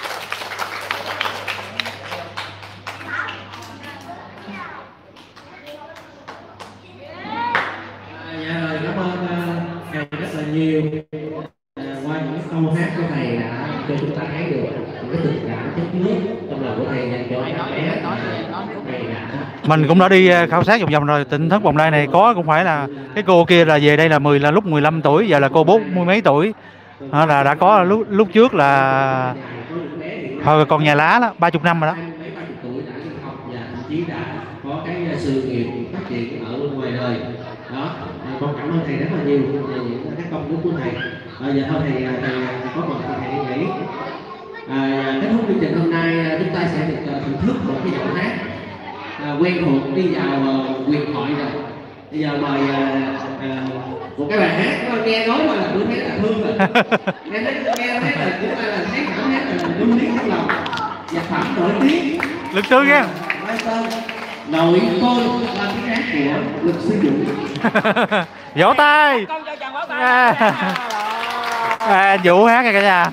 Dạ rồi, cảm ơn thầy rất là nhiều. Qua những câu hát của thầy đã cho chúng ta thấy được những cái tình cảm chất nước trong lòng của thầy dành cho các bé. Mình cũng đã đi khảo sát vòng vòng rồi. Tỉnh thất Bồng Lai này có cũng phải là cái cô kia là về đây là lúc 15 tuổi, giờ là cô 40 mấy tuổi. Là đã có lúc trước là hồi còn nhà lá đó 30 năm rồi đó. 30 tuổi đã đi học và thậm chí đã có cái sự nghiệp phát triển ở ngoài đời đó. Con cảm ơn thầy rất là nhiều về những cái công đức của thầy. Giờ thôi thầy có một thầy đi nghỉ. Kết thúc chương trình hôm nay chúng ta sẽ được thưởng thức một cái giọng hát quen thuộc đi vào huyền thoại rồi. Bây giờ mời một cái bài hát nghe nói mà là tôi thấy là thương rồi. nghe thấy là chúng ta là thấy cảm hát là lưu luyến trong lòng. Nhạc phẩm nổi tiếng Luật sư nha. Nội Tôi là tiếng hát của luật sư Dũng. Vỗ tay. Con cho chàng vỗ tay. Anh Vũ hát nha cả nhà.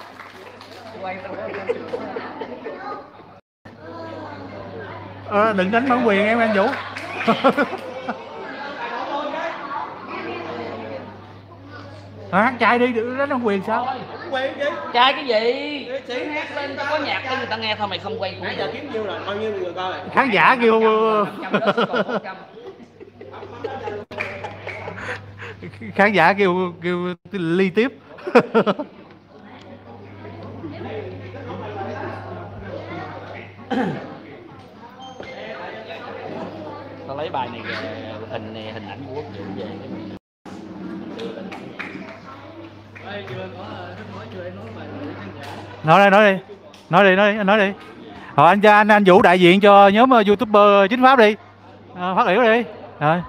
Đừng đánh bản quyền em anh Vũ. Hát trai đi, đừng đánh bản quyền sao? Trai cái gì? Hát lên có nhạc cho người ta nghe thôi, mày không quay. Nãy giờ kiếm nhiêu rồi, bao nhiêu người coi? Khán giả kêu khán giả kêu ly tiếp. Tao lấy bài này hình ảnh của Quốc Vũ về. Nói đi. Rồi anh Vũ đại diện cho nhóm YouTuber Chính Pháp đi. Phát biểu đi. Rồi.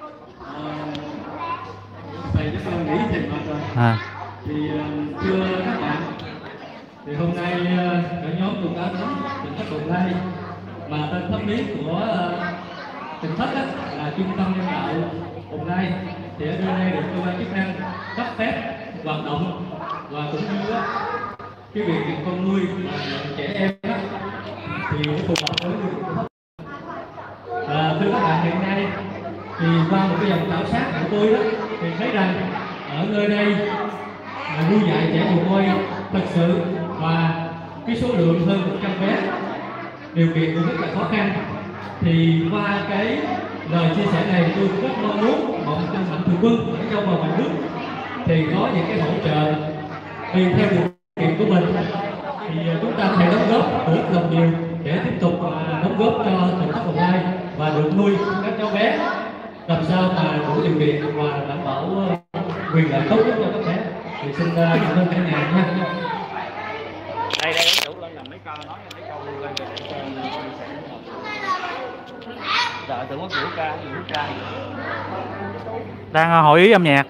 Thầy rất là nghĩ thầy mặt rồi. Thì thưa các bạn, thì hôm nay cả nhóm tôi đã đến tỉnh thất Bồng Lai, mà tên pháp lý của tỉnh thất là Trung tâm Nhân đạo Bồng Lai, thì ở đây được cơ quan chức năng cấp phép hoạt động, và cũng như cái việc con nuôi trẻ em thì phù hợp với thưa các bạn, hiện nay thì qua một cái dòng tàu khảo sát của tôi đó thì thấy rằng ở nơi đây nuôi dạy trẻ mồ côi thật sự, và cái số lượng hơn 100 bé điều kiện cũng rất là khó khăn. Thì qua cái lời chia sẻ này tôi rất mong muốn mọi mạnh thường quân ở trong và ngoài nước thì có những cái hỗ trợ tùy theo điều kiện của mình, thì chúng ta phải đóng góp rất là nhiều để tiếp tục đóng góp cho tỉnh Thất Bồng Lai và được nuôi các cháu bé làm sao mà đủ điều kiện và đảm bảo quyền lợi tốt nhất cho các bé. Thì xin cảm ơn cả nhà nha. Đây đủ lên làm mấy câu, nói mấy câu lên rồi tưởng có vũ ca. Đang hội ý âm nhạc.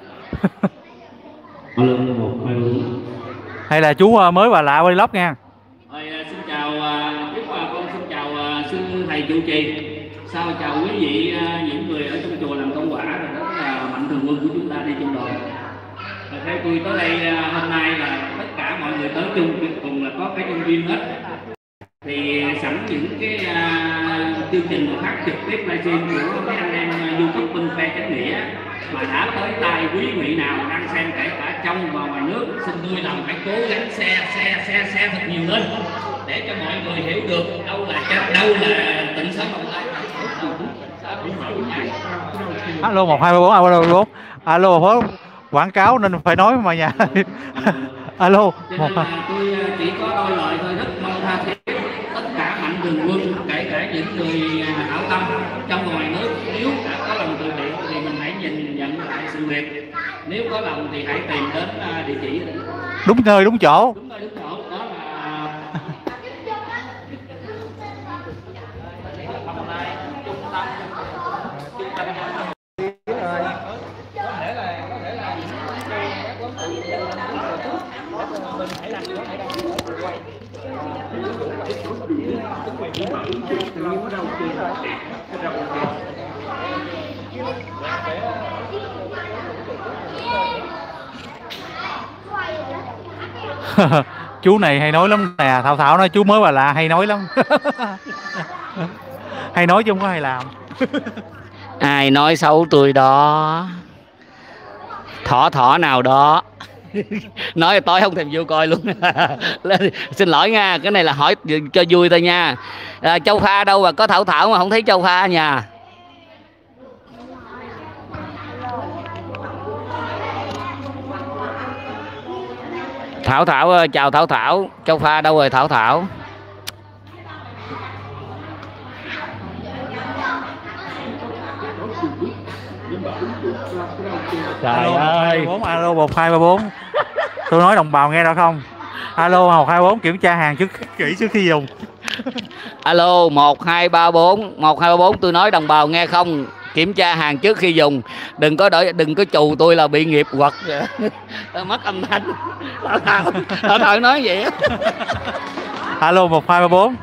Hay là chú mới và lạ quay vlog nha. Xin chào con xin chào sư thầy trụ trì. Sau chào quý vị những người ở trong chùa làm công quả và đó là mạnh thường quân của chúng ta đi chung đoàn. Theo tôi tới đây hôm nay là tất cả mọi người tới chung cùng là có cái nhân viên hết. Thì sẵn những cái chương trình phát trực tiếp livestream của mấy anh em YouTube bên phe chánh nghĩa mà đã tới tay quý vị nào đang xem kể cả trong và ngoài nước, xin vui lòng hãy cố gắng share thật nhiều lên để cho mọi người hiểu được đâu là tỉnh Sở Bồng Lai. Alo 1234 alo 4 quảng cáo nên phải nói mà nhà. Alo. Cho nên là tôi chỉ có đôi lời thôi, rất mong tha thiết tất cả mạnh thường quân, kể cả những người hảo tâm trong và ngoài nước, nếu đã có lòng từ thiện thì mình hãy nhìn nhận lại sự việc. Nếu có lòng thì hãy tìm đến địa chỉ này. Đúng nơi đúng chỗ. Đúng nơi đúng chỗ, đó là chú này hay nói lắm nè. Thảo nói chú mới và lạ hay nói lắm. Hay nói chứ không có hay làm. Ai nói xấu tôi đó, thỏ nào đó. Nói tối không thèm vô coi luôn. Xin lỗi nha, cái này là hỏi cho vui thôi nha. Châu Pha đâu mà có Thảo mà không thấy Châu Pha nha. Thảo chào Thảo. Châu Pha đâu rồi Thảo? Trời ơi. Alo 1234. Tôi nói đồng bào nghe rõ không? Alo 1234 kiểm tra hàng kỹ trước khi dùng. Alo 1234 tôi nói đồng bào nghe không? Kiểm tra hàng trước khi dùng. Đừng có chù tôi là bị nghiệp quật. Mất âm thanh. Thảo nói vậy. Alo 1234.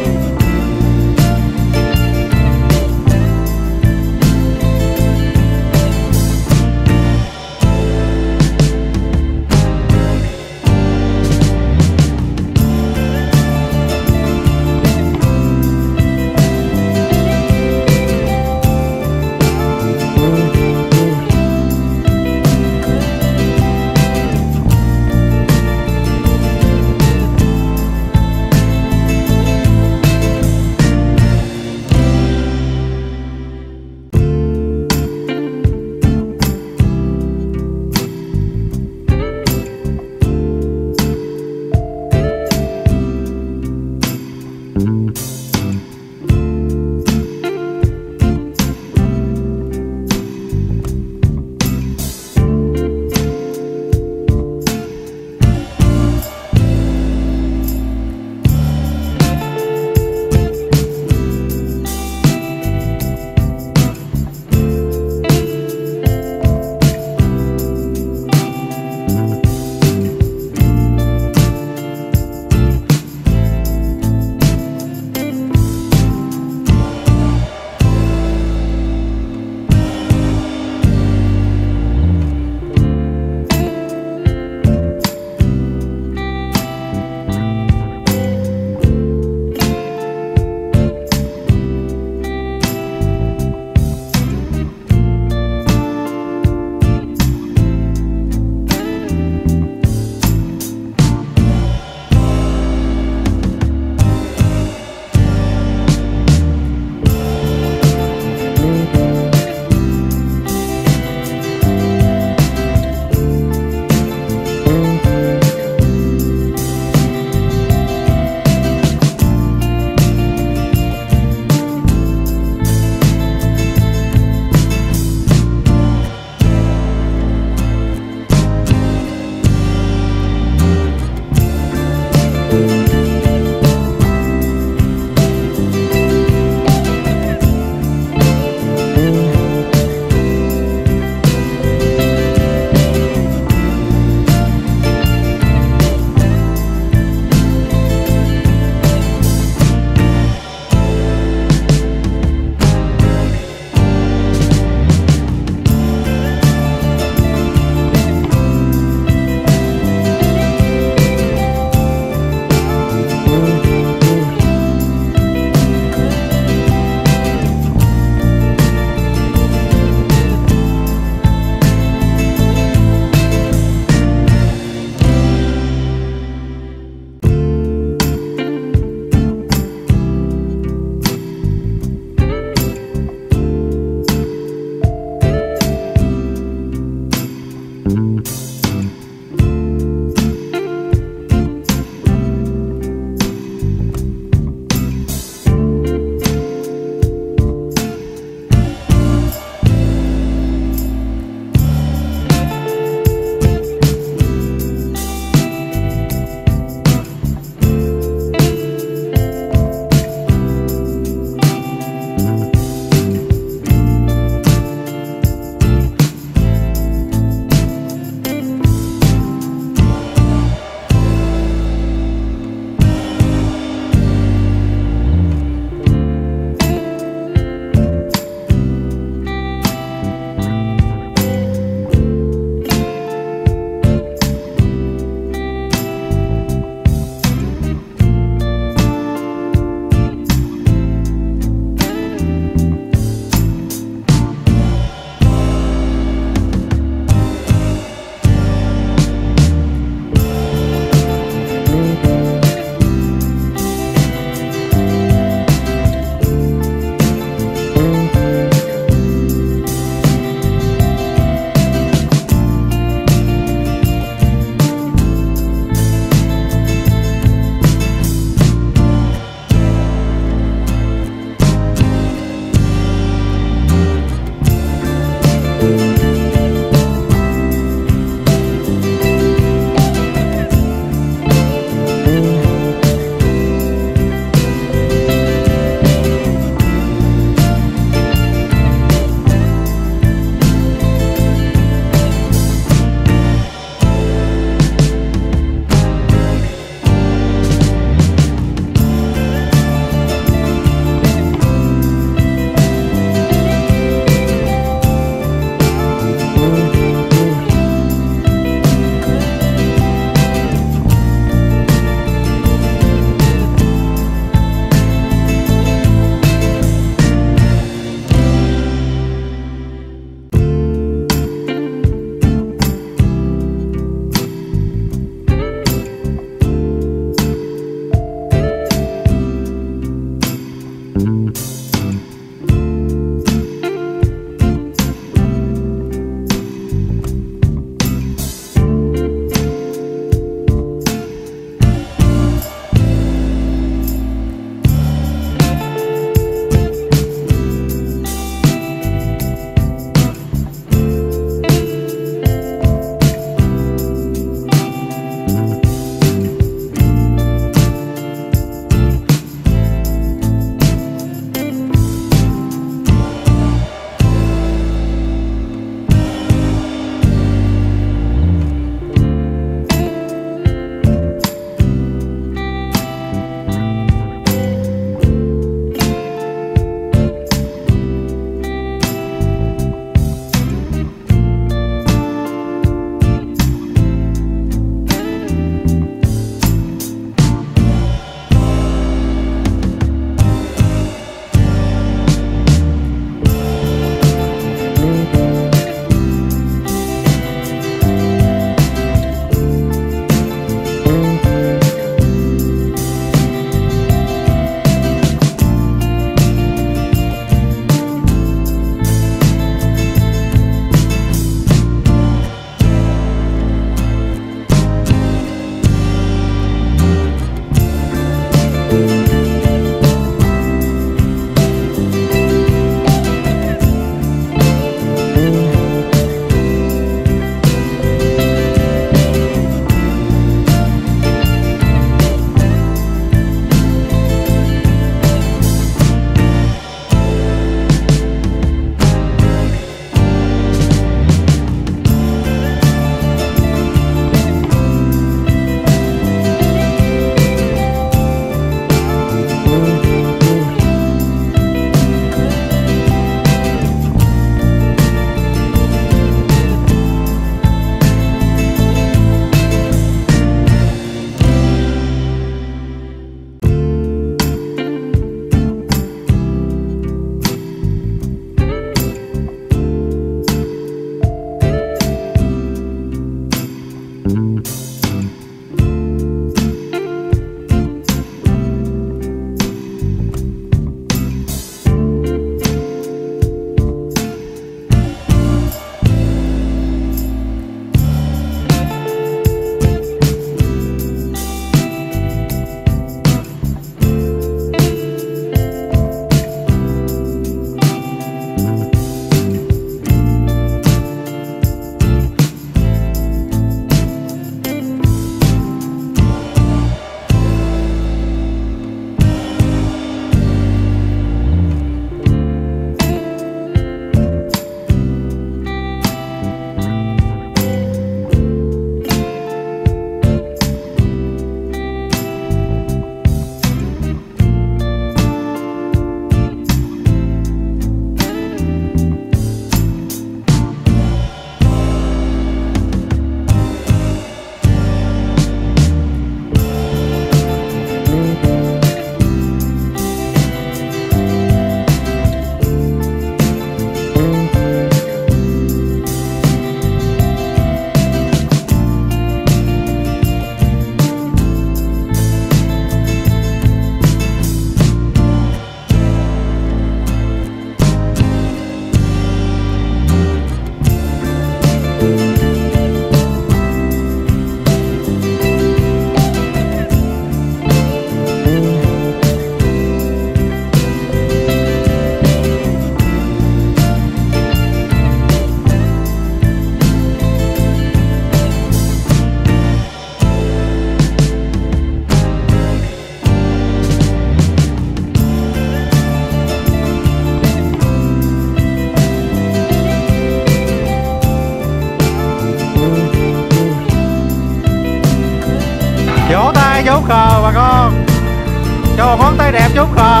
tay chú khờ bà con, cho một ngón tay đẹp chú khờ.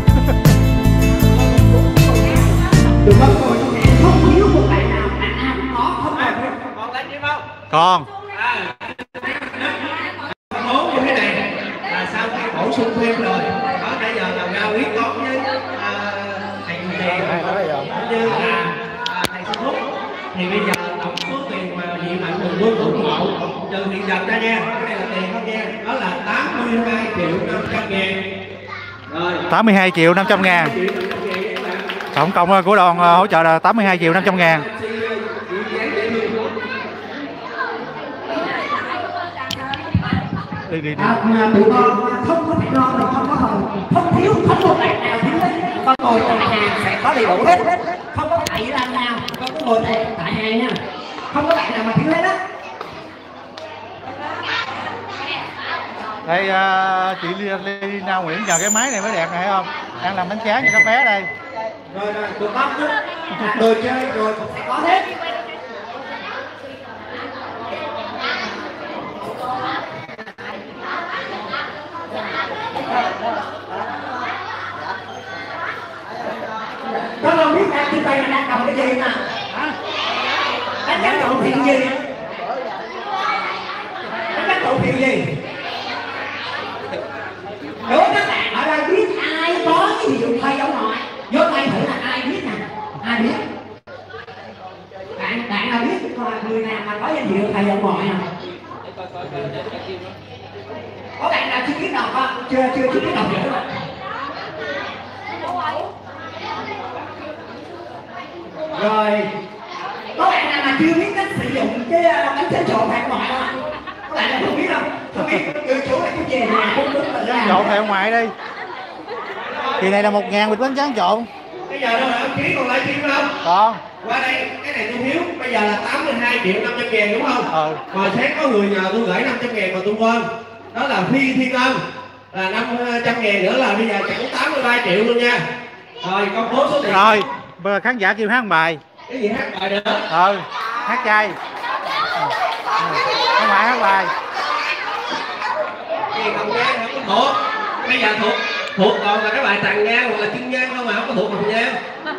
Đừng có ngồi trong này không thiếu một bạn nào ăn có không phải Còn lại chim không? Còn Món như thế này là sau khi bổ sung thêm rồi, đó nãy giờ là rau huyết có với thầy như là thầy Xuân Phúc, thì bây giờ tổng số tiền mà vị mạnh thường quân ủng hộ trừ tiền dành ra nha, cái này là tiền không nha, đó là 82.500.000. Rồi 82.500.000. Tổng cộng của đoàn hỗ trợ là 82.500.000. Đi. tụi con không có thể lo, không có hồn, không thiếu, không một bạn nào thiếu hết. Con ngồi tại hàng sẽ có đầy đủ hết, không có tại làm nào, con cứ ngồi tại hàng nha, không có bạn nào mà thiếu hết á. Đây chị Lina Nguyễn nhờ cái máy này mới đẹp này, thấy không? Đang làm bánh tráng cho các bé đây. Rồi tụi con cứ đồ chơi rồi cũng sẽ có hết. Con không biết đang trên tay là đang cầm cái gì mà anh chắc cậu chuyện gì? Anh chắc cậu chuyện gì? Đố các bạn ở đây biết ai có cái gì dụng thầy giống họ, vô tay thử là ai biết nè, ai biết? Bạn nào biết người nào mà có danh hiệu thầy giống họ nào? Có bạn nào chưa biết đọc không? Chưa biết đọc nữa. Rồi có bạn nào mà chưa biết cách sử dụng cái bánh tráng trộn hạt ngoại không? Có bạn nào không biết không? Không biết từ chỗ này cái về nhà cũng đúng là Tráng trộn theo ngoại đi. Kỳ này là 1.000 bịch bánh tráng trộn. bây giờ đâu là ông Chí còn lại chim không? Còn Qua đây cái này tôi thiếu, bây giờ là 82.500.000 đúng không? Hồi sáng có người nhờ tôi gửi 500.000 mà tôi quên, đó là Phi Thiên Ân, là 500.000 nữa là bây giờ chẳng 83 triệu luôn nha. Rồi công bố số tiền. rồi bây giờ khán giả kêu hát bài. Cái gì hát bài nữa? Hát chay. Không phải hát bài. Gì không nghe không có thuộc. Bây giờ thuộc còn là cái bài Tàn Nhang hoặc là Chân Nhang không mà không có thuộc Hồng Nhang.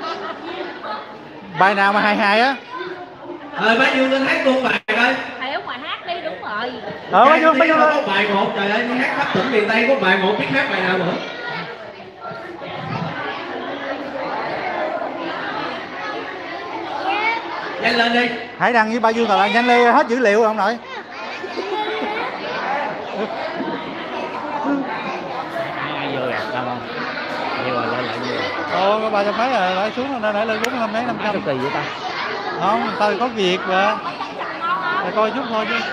Bài nào mà hay á? Bá Dương lên hát luôn bài coi. Thầy ở ngoài hát đi, đúng rồi. Bá Dương có bài một, trời ơi, đi hát khắp tỉnh miền Tây có bài một, biết hát bài nào nữa. Nhanh lên đi. Hãy đăng với Bá Dương là nhanh lên, hết dữ liệu không nội. Có 300 mấy rồi, lại xuống rồi, lại lên 400 mấy 500. Kỳ vậy ta? Không, người ta có việc mà. Để coi chút thôi chứ.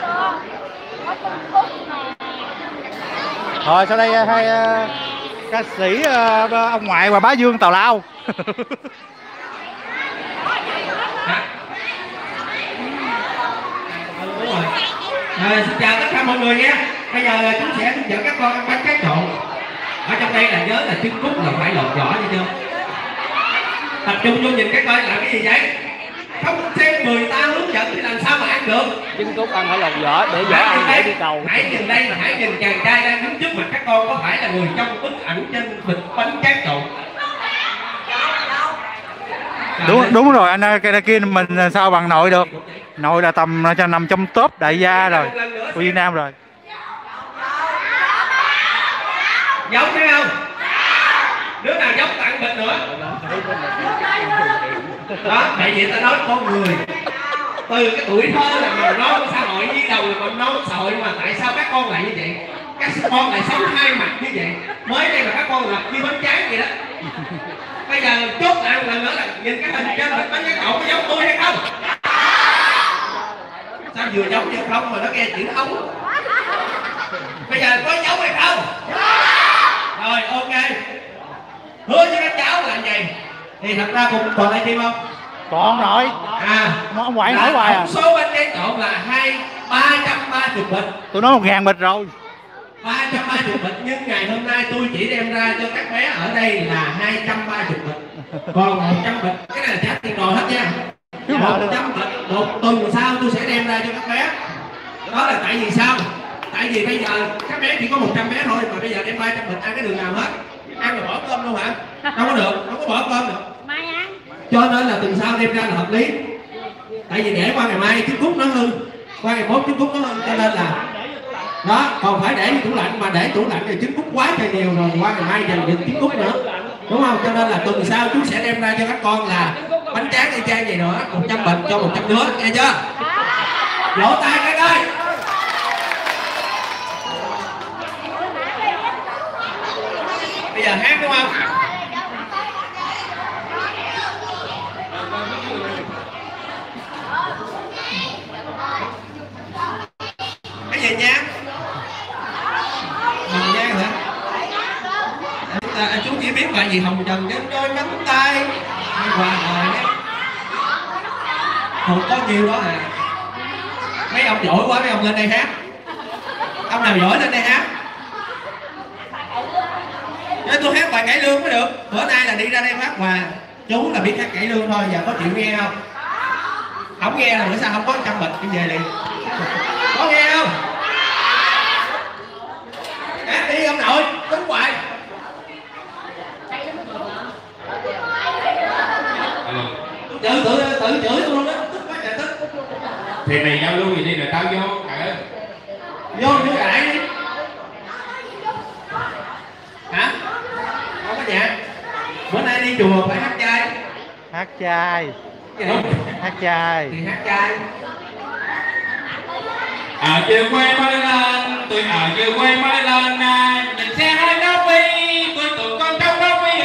Rồi sau đây hai ca sĩ ông ngoại và Bá Dương Tào Lao. Xin chào tất cả mọi người nha. Bây giờ chúng sẽ hướng dẫn các con ăn bánh tráng trộn. Ở trong đây là nhớ là trứng cút là phải lột vỏ nha chưa? Tập trung vô nhìn cái coi làm cái gì vậy? Không xem người ta hướng dẫn thì làm sao mà ăn được? Trứng cút ăn phải lột vỏ để vỏ ăn để đi cầu. Hãy nhìn đây mà hãy nhìn chàng trai đang đứng trước mặt các con có phải là người trong bức ảnh trên bịch bánh tráng trộn. Đúng rồi anh ơi, cái kia mình sao bằng nội được. Nội là tầm cho nằm trong top đại gia rồi của Việt Nam rồi. Giống thấy không? Đứa nào giống tặng bịch nữa. Đó, tại vì ta nói con người từ cái tuổi thơ là mầm non xã hội, với đầu là mầm non xã hội, mà tại sao các con lại như vậy? Các con lại sống hai mặt như vậy. Mới đây là các con lập như bánh tráng vậy đó. Bây giờ chốt lại một lần nữa là nhìn cái hình trên bịch bánh tráng trộn có giống tôi hay không? Sao vừa giống vừa không mà nó nghe chữ không? Bây giờ có giống hay không? Rồi ok. Hứa với các cháu là như vậy. Thì thật ra cũng còn lại thêm không? Còn rồi. Ông ngoại hỏi hoài à. Số bánh tráng trộn là 330 bịch. Tôi nói 1.000 bịch rồi. 330 bịch, nhưng ngày hôm nay tôi chỉ đem ra cho các bé ở đây là 230 bịch. Còn 100 bịch, cái này là trả tiền rồi hết nha. 100 bịch, một tuần sau tôi sẽ đem ra cho các bé. Đó là tại vì sao? Tại tại vì bây giờ các bé chỉ có 100 bé thôi mà bây giờ đem 300 bịch ăn cái đường nào hết, ăn rồi bỏ cơm luôn hả? Đâu có được, không có bỏ cơm được. Cho nên là tuần sau đem ra là hợp lý. Tại vì để qua ngày mai trứng cút nó hư, qua ngày mốt trứng cút nó hư, cho nên là đó, còn phải để trong tủ lạnh, mà để tủ lạnh thì trứng cút quá trời nhiều rồi, qua ngày mai dành được trứng cút nữa, đúng không? Cho nên là tuần sau chú sẽ đem ra cho các con là bánh tráng y chang vậy nữa, 100 bịch cho 100 đứa, nghe chưa? Vỗ tay các ơi. Bây giờ hát đúng không? Cái gì nha? Hồng Nhan hả? Chú chỉ biết bài gì hồng trần đến đôi nắm tay qua đời. Không có nhiều đó à. Mấy ông giỏi quá, mấy ông lên đây hát. Ông nào giỏi lên đây hát. Nếu tôi hát bài cải lương mới được. Bữa nay là đi ra đây phát quà. Chú là biết hát cải lương thôi, giờ có chịu nghe không? Không nghe là bữa sao không có 100 bịch đi về liền. Có nghe không? Hát đi ông nội, đúng hoài. Tự chửi tôi luôn đó, tức quá trời tức. Thì mày giao lưu gì đi rồi tao vô, trời Vô cãi đi. Hả? Không có nhạc. Bữa nay đi chùa phải hát chay. Hát chay. Hát chay. Thì hát chay. Ở chiều quê mới lên, tôi ở chiều quê mới lên, nhìn xe hơi nó phi, tôi tụi con trâu nó phi.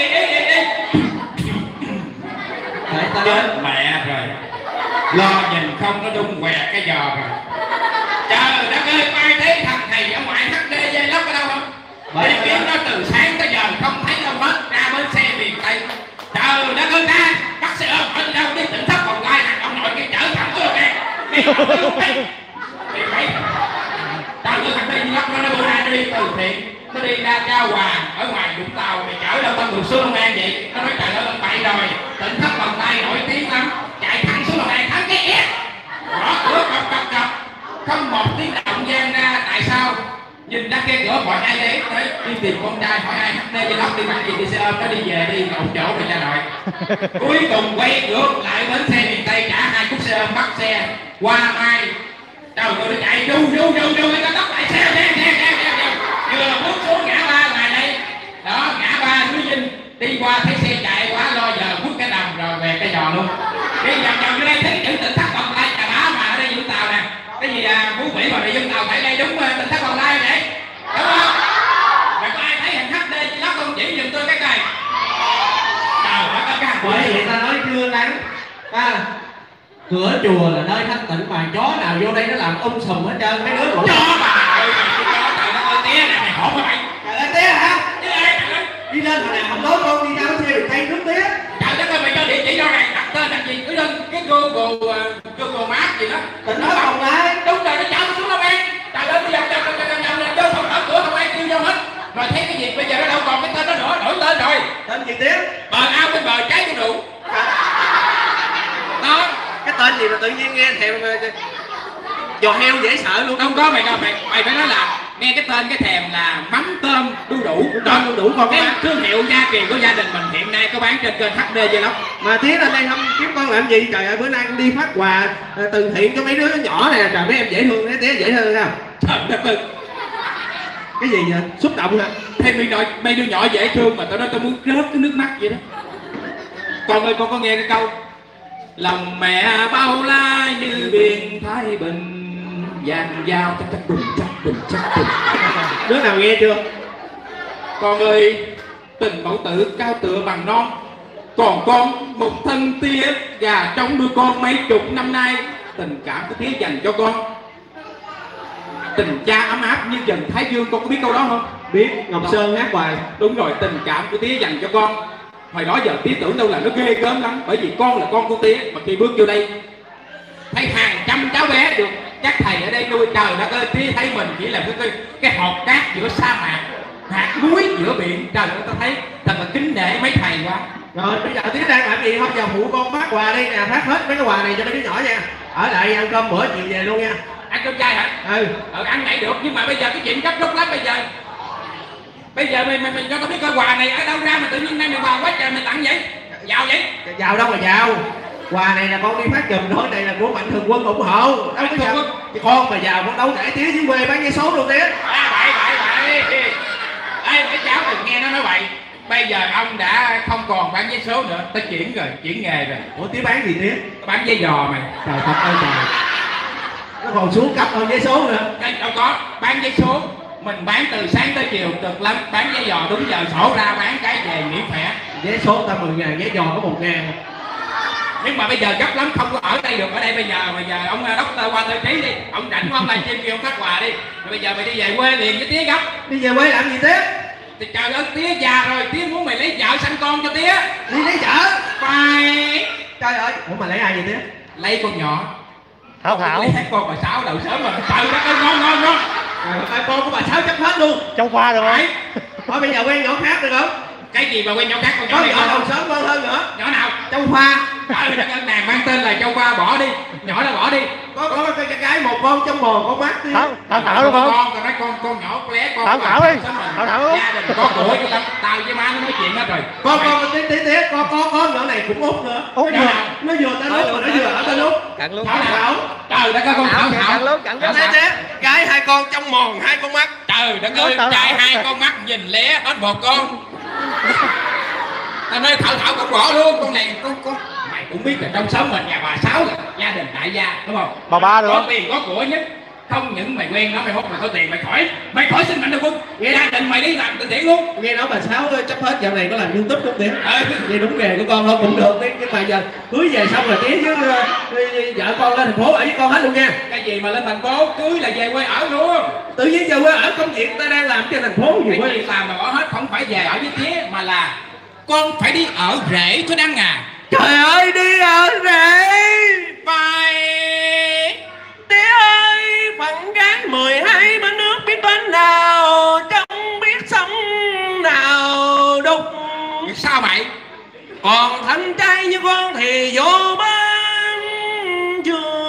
Chết mẹ rồi, lo nhìn không nó đung què cái giò rồi. Trời đất ơi, ai thấy thằng thầy ở ngoài HD dây lóc ở đâu không? Đi kiếm nó từ sáng tới giờ không thấy đâu hết, ra bến xe miền Tây. Trời đất ơi, ta bắt xe ôm ở đâu đi Tỉnh Thất Bồng Lai, thằng ông nội cái chở thẳng tôi kìa. Đi phải. Tao với thằng Tây lóc nó bữa nay nó đi từ thiện, nó đi ra Cao Hoàng ở ngoài Vũng Tàu, mày chở đâu tao ngược xuống Long An vậy? Nó nói trời ơi ông bậy rồi, Tỉnh Thất Bồng Lai nổi tiếng lắm, chạy thẳng xuống Long An thắng cái ép, gõ cửa cọc, không một tiếng động gian ra. Tại sao? Nhìn ra cái cửa hỏi ai đấy, đấy đi tìm con trai, hỏi ai HD dây lóc đi bằng gì, đi xe ôm nó đi về đi một chỗ rồi cha nội. Cuối cùng quay ngược lại bến xe miền Tây, trả 2 cút xe ôm bắt xe qua Mai. Trời ơi nó chạy du cái cao tốc lại xe vừa bước xuống ngã ba ngoài đây đó, ngã ba Núi Vinh đi qua thấy xe chạy quá lo giờ bước cái đầm rồi về cái giò luôn. Đi vòng vô đây thấy chữ Tỉnh Thất Bồng Lai Trà Bá mà ở đây Vũng Tàu nè, cái gì Phú Mỹ mà đi Vũng Tàu phải đây đúng Tỉnh Thất Bồng Lai vậy đúng không? Mà có ai thấy hình HD chỉ lóc không, chỉ giùm tôi cái này. Trời ơi các bởi vậy ta nói chưa nắng cửa chùa là nơi thanh tịnh, mà chó nào vô đây nó làm sùm hết trơn, mấy đứa cũng chó bà ơi, trời đất ơi tía này mày hổn hả mày? Trời ơi tía hả? Đi lên hồi nào không nói con đi ra cái xe tay nước tía. Trời đất ơi mày cho địa chỉ cho này, đặt tên đặt gì cứ lên cái Google Maps gì đó. Tỉnh Thất Bồng Lai. Đúng rồi, nó chở xuống Long An. Trời ơi, vòng vô không mở cửa không ai kêu vô hết. Rồi thấy cái gì bây giờ nó đâu còn cái tên đó nữa, đổi tên rồi. Tên gì tía? Bờ ao bên bờ trái đu đủ. Đó. Cái tên gì mà tự nhiên nghe thèm giò heo dễ sợ luôn. Không có mày đâu, mày phải nói là nghe cái tên cái thèm là mắm tôm đu đủ. Tôm đu đủ con cái thương hiệu gia truyền của gia đình mình hiện nay có bán trên kênh HD Vlog. Mà tía lên đây không kiếm con làm gì? Trời ơi bữa nay con đi phát quà từ thiện cho mấy đứa nhỏ này, trời mấy em dễ thương đấy, tía dễ thương không? Trời đất ơi. Cái gì vậy? Xúc động hả? Thêm mấy đứa nhỏ dễ thương mà tao nói tao muốn rớt cái nước mắt vậy đó. Con ơi con có nghe cái câu lòng mẹ bao la như biển Thái Bình, dàn dao chắc đùng. Đứa nào nghe chưa? Con ơi tình mẫu tử cao tựa bằng non, còn con một thân tía gà trống nuôi con mấy chục năm nay. Tình cảm của tía dành cho con, tình cha ấm áp như dần thái dương, con có biết câu đó không? Biết, Ngọc Sơn hát hoài. Đúng rồi, tình cảm của tía dành cho con. Hồi đó giờ tía tưởng đâu là nó ghê gớm lắm, bởi vì con là con của tía. Mà khi bước vô đây thấy hàng trăm cháu bé được các thầy ở đây nuôi, trời đất ơi tía thấy mình chỉ là cái hột cát giữa sa mạc, hạt muối giữa biển. Trời ơi tao thấy thật là kính nể mấy thầy quá. Rồi bây giờ tía đang làm gì không? Giờ phụ con phát quà đi nè, phát hết mấy cái quà này cho mấy đứa nhỏ nha. Ở lại ăn cơm bữa chiều về luôn nha. Ăn trong chai hả? Ăn này được, nhưng mà bây giờ cái chuyện gấp rút lắm. Bây giờ mày cho tao biết coi quà này ở đâu ra mà tự nhiên nay mày vào quá trời mày tặng vậy? Giàu vậy? Giàu đâu mà giàu. Quà này là con đi phát giùm thôi, này là của Mạnh Thường Quân ủng hộ. Đâu có giàu. Con mà giàu con đâu để tía dưới quê bán vé số đâu tía. Bậy. Ê, mấy cháu đừng nghe nó nói bậy. Bây giờ ông đã không còn bán vé số nữa, ta chuyển nghề rồi. Ủa tía bán gì tía? Bán giấy giò mày. Trời thật ơi trời. Nó còn xuống cấp hơn vé số nữa. Đâu có, bán giấy số. Mình bán từ sáng tới chiều cực lắm. Bán giấy giò đúng giờ sổ ra bán cái về miễn phẻ. Vé số ta 10.000, vé giò có 1.000. Nhưng mà bây giờ gấp lắm, không có ở đây được. Ở đây bây giờ ông Doctor qua Tây Trí đi. Ông rảnh ông live stream kêu ông phát quà đi. Rồi bây giờ mày đi về quê liền với tía gấp. Đi về quê làm gì tía? Thì trời ơi, tía già rồi, tía muốn mày lấy vợ sanh con cho tía. Đi lấy vợ? Phải. Trời ơi, ủa mà lấy ai vậy tía? Lấy con nhỏ. Thảo. Lấy hai con bà Sáu đầu sớm rồi. Trời đất ơi, ngon. Trời ơi, con của bà Sáu chấp hết luôn. Trong khoa được không? Thôi bây giờ quen nhỏ khác được không? Cái gì mà quen nhỏ khác? Con nhỏ có này nhỏ đầu sớm hơn nữa. Nhỏ nào? Châu Khoa. Trời đất ơi, nàng mang tên là Châu Khoa, bỏ đi. Nhỏ đó bỏ đi. Có cái một con trong bò con mắt đi. Thảo đúng không? Con nói con nhỏ lé con. Thảo đi. Thảo. Gia đình có của cho tao với má nó nói chuyện hết rồi. Con tí con nhỏ này cũng út nữa. Út nữa. Nó vừa tới lúc mà nó vừa ở tới lúc. Cặn luôn. Thảo. Trời đất ơi, con Thảo. Cặn Cái hai con trong mòn, hai con mắt. Trời đất ơi, trai hai con mắt nhìn lé hết một con. Tao nói Thảo cũng bỏ luôn. Con này con mày cũng biết là trong xóm mình nhà bà Sáu là gia đình đại gia đúng không? Bà ba được có không? tiền có của nhất. Không những mày quen nó mày hút mày có tiền mày khỏi xin Mạnh Thường Quân. Gia đình mày đi làm từ thiện luôn. Nghe nói bà Sáu chấp hết dạo này có làm YouTube không tía? Vậy đúng nghề của con thôi cũng được. Nhưng mà giờ cưới về xong rồi tía với vợ con lên thành phố ở với con hết luôn nha. Cái gì mà lên thành phố, cưới là về quê ở luôn. Tự nhiên về quê ở, công việc ta đang làm trên thành phố gì cái việc làm mà bỏ hết, không phải về ở với tía mà là con phải đi ở rể cho Đăng à. Trời ơi, đi ở rể Phải. tía ơi, phận gái 12 bên nước biết bên nào, trong biết sông nào đục. Sao mày? Còn thanh trai như con thì vô bên chưa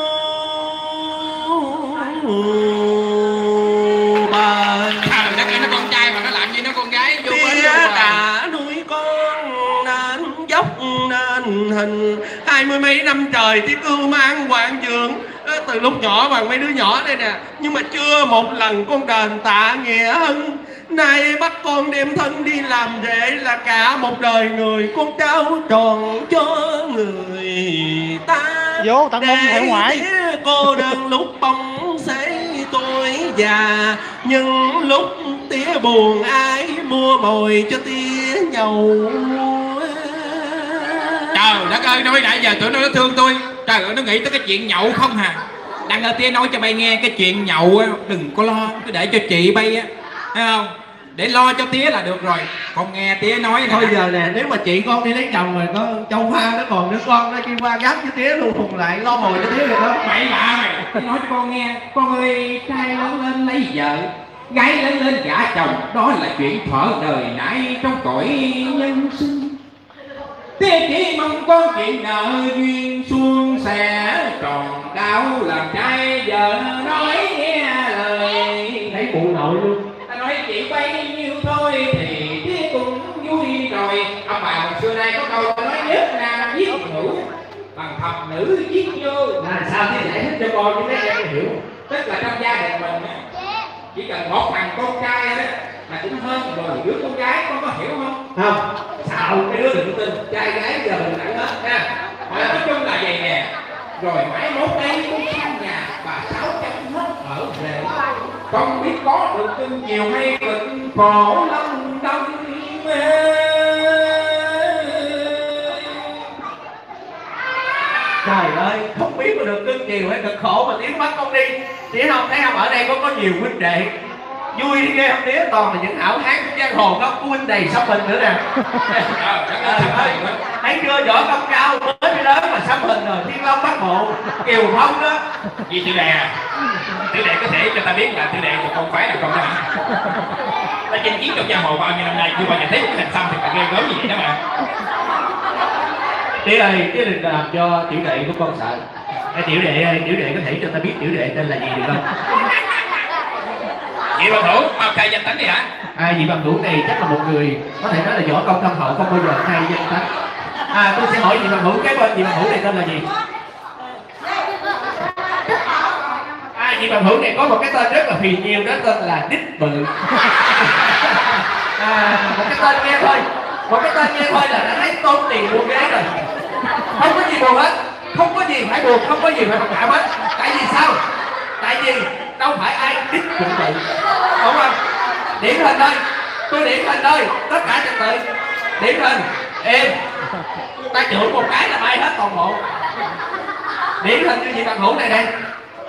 bên. Trời đất ơi, nó con trai mà nó làm gì nó con gái vô bên. Tía đã nuôi con nên dốc nên hình 20 mấy năm trời tía cưu mang hoàng dưỡng từ lúc nhỏ bằng mấy đứa nhỏ đây nè, nhưng mà chưa một lần con đền tạ nghĩa ân. Nay bắt con đem thân đi làm rể là cả một đời người con cháu tròn cho người ta. Vô tặng mong hải ngoại. Cô đơn lúc bóng xế tôi già, nhưng lúc tía buồn ai mua mồi cho tía nhậu. Trời đất ơi, nói nãy giờ tụi nó thương tôi. Trời ơi, nó nghĩ tới cái chuyện nhậu không hà. Đăng ơi, tía nói cho bay nghe cái chuyện nhậu á, đừng có lo, cứ để cho chị bay á, thấy không? Để lo cho tía là được rồi. Con nghe tía nói nè. Thôi giờ nè, nếu mà chị con đi lấy chồng rồi có Châu Hoa nó còn đứa con nó đi qua gác với tía luôn, hùng lại lo mồi cho tía được không? Bậy bạ mày. Tía nói cho con nghe. Con ơi, trai lớn lên lấy vợ, gái lớn lên gả chồng, đó là chuyện thuở đời nãy trong cõi nhân sinh. Tía chỉ mong con chuyện nợ duyên suôn sẻ tròn đau làm trai vợ nói nghe lời. Thấy cụ nội luôn. Ta nói chị bay nhiêu thôi thì tía cũng vui rồi. Ông bà hồi xưa nay có câu ta nói nhất nam giết nữ bằng thập nữ giết vô. Là sao tía giải thích cho con chứ mấy em hiểu. Tức là trong gia đình mình chỉ cần một thằng con trai đó là cũng hơn rồi đứa con gái, con có hiểu không? Không, sao cái đứa đừng tin, trai gái giờ mình đẳng hết nha. Nói chung là vậy nè. Rồi mãi mốt đây con sang nhà bà Sáu chăm hết ở rể. Con biết có được cưng nhiều hay cực khổ lắm đông. Trời ơi, không biết mà được cưng chiều hay cực khổ mà tiếng bắt con đi. Tía không thấy không, ở đây có nhiều huynh đệ vui đi ghê không tía, toàn là những ảo hán của giang hồ đó, của huynh đầy xăm hình nữa nè. Thấy chưa, võ công cao mới đi lớn mà xăm hình rồi, Thiên Long Bát Bộ, Kiều Phong đó. Vì tiểu đệ à, tiểu đệ có thể cho ta biết là tiểu đệ của con phái nào không đó hả? Ta chinh chiến trong giang hồ bao nhiêu năm nay chưa bao giờ thấy một cái hình xăm thì ghê gớm như vậy đó mà. Tía ơi, tía đừng làm cho tiểu đệ của con sợ. Tiểu đệ có thể cho ta biết tiểu đệ tên là gì được không? Vị Bằng Hữu, bao khai danh tánh đi hả? Vị Bằng Hữu này chắc là một người có thể nói là võ công thâm hậu, không bao giờ khai danh tánh. Tôi sẽ hỏi vị Bằng Hữu, cái bên vị Bằng Hữu này tên là gì? Vị Bằng Hữu này có một cái tên rất là phì nhiêu, đó tên là Đích Bự. Một cái tên nghe thôi, là đã thấy tốn tiền luôn cái đấy rồi. Không có gì buồn hết, không có gì phải buồn, không có gì phải mặc cảm hết. Tại vì sao? Tại vì đâu phải ai Đích cũng vậy, đúng không? Điển hình thôi, tôi điển hình thôi, tất cả trật tự. Điển hình, em, ta chửi một cái là bay hết toàn bộ. Điển hình như vị Bằng Hữu này đây,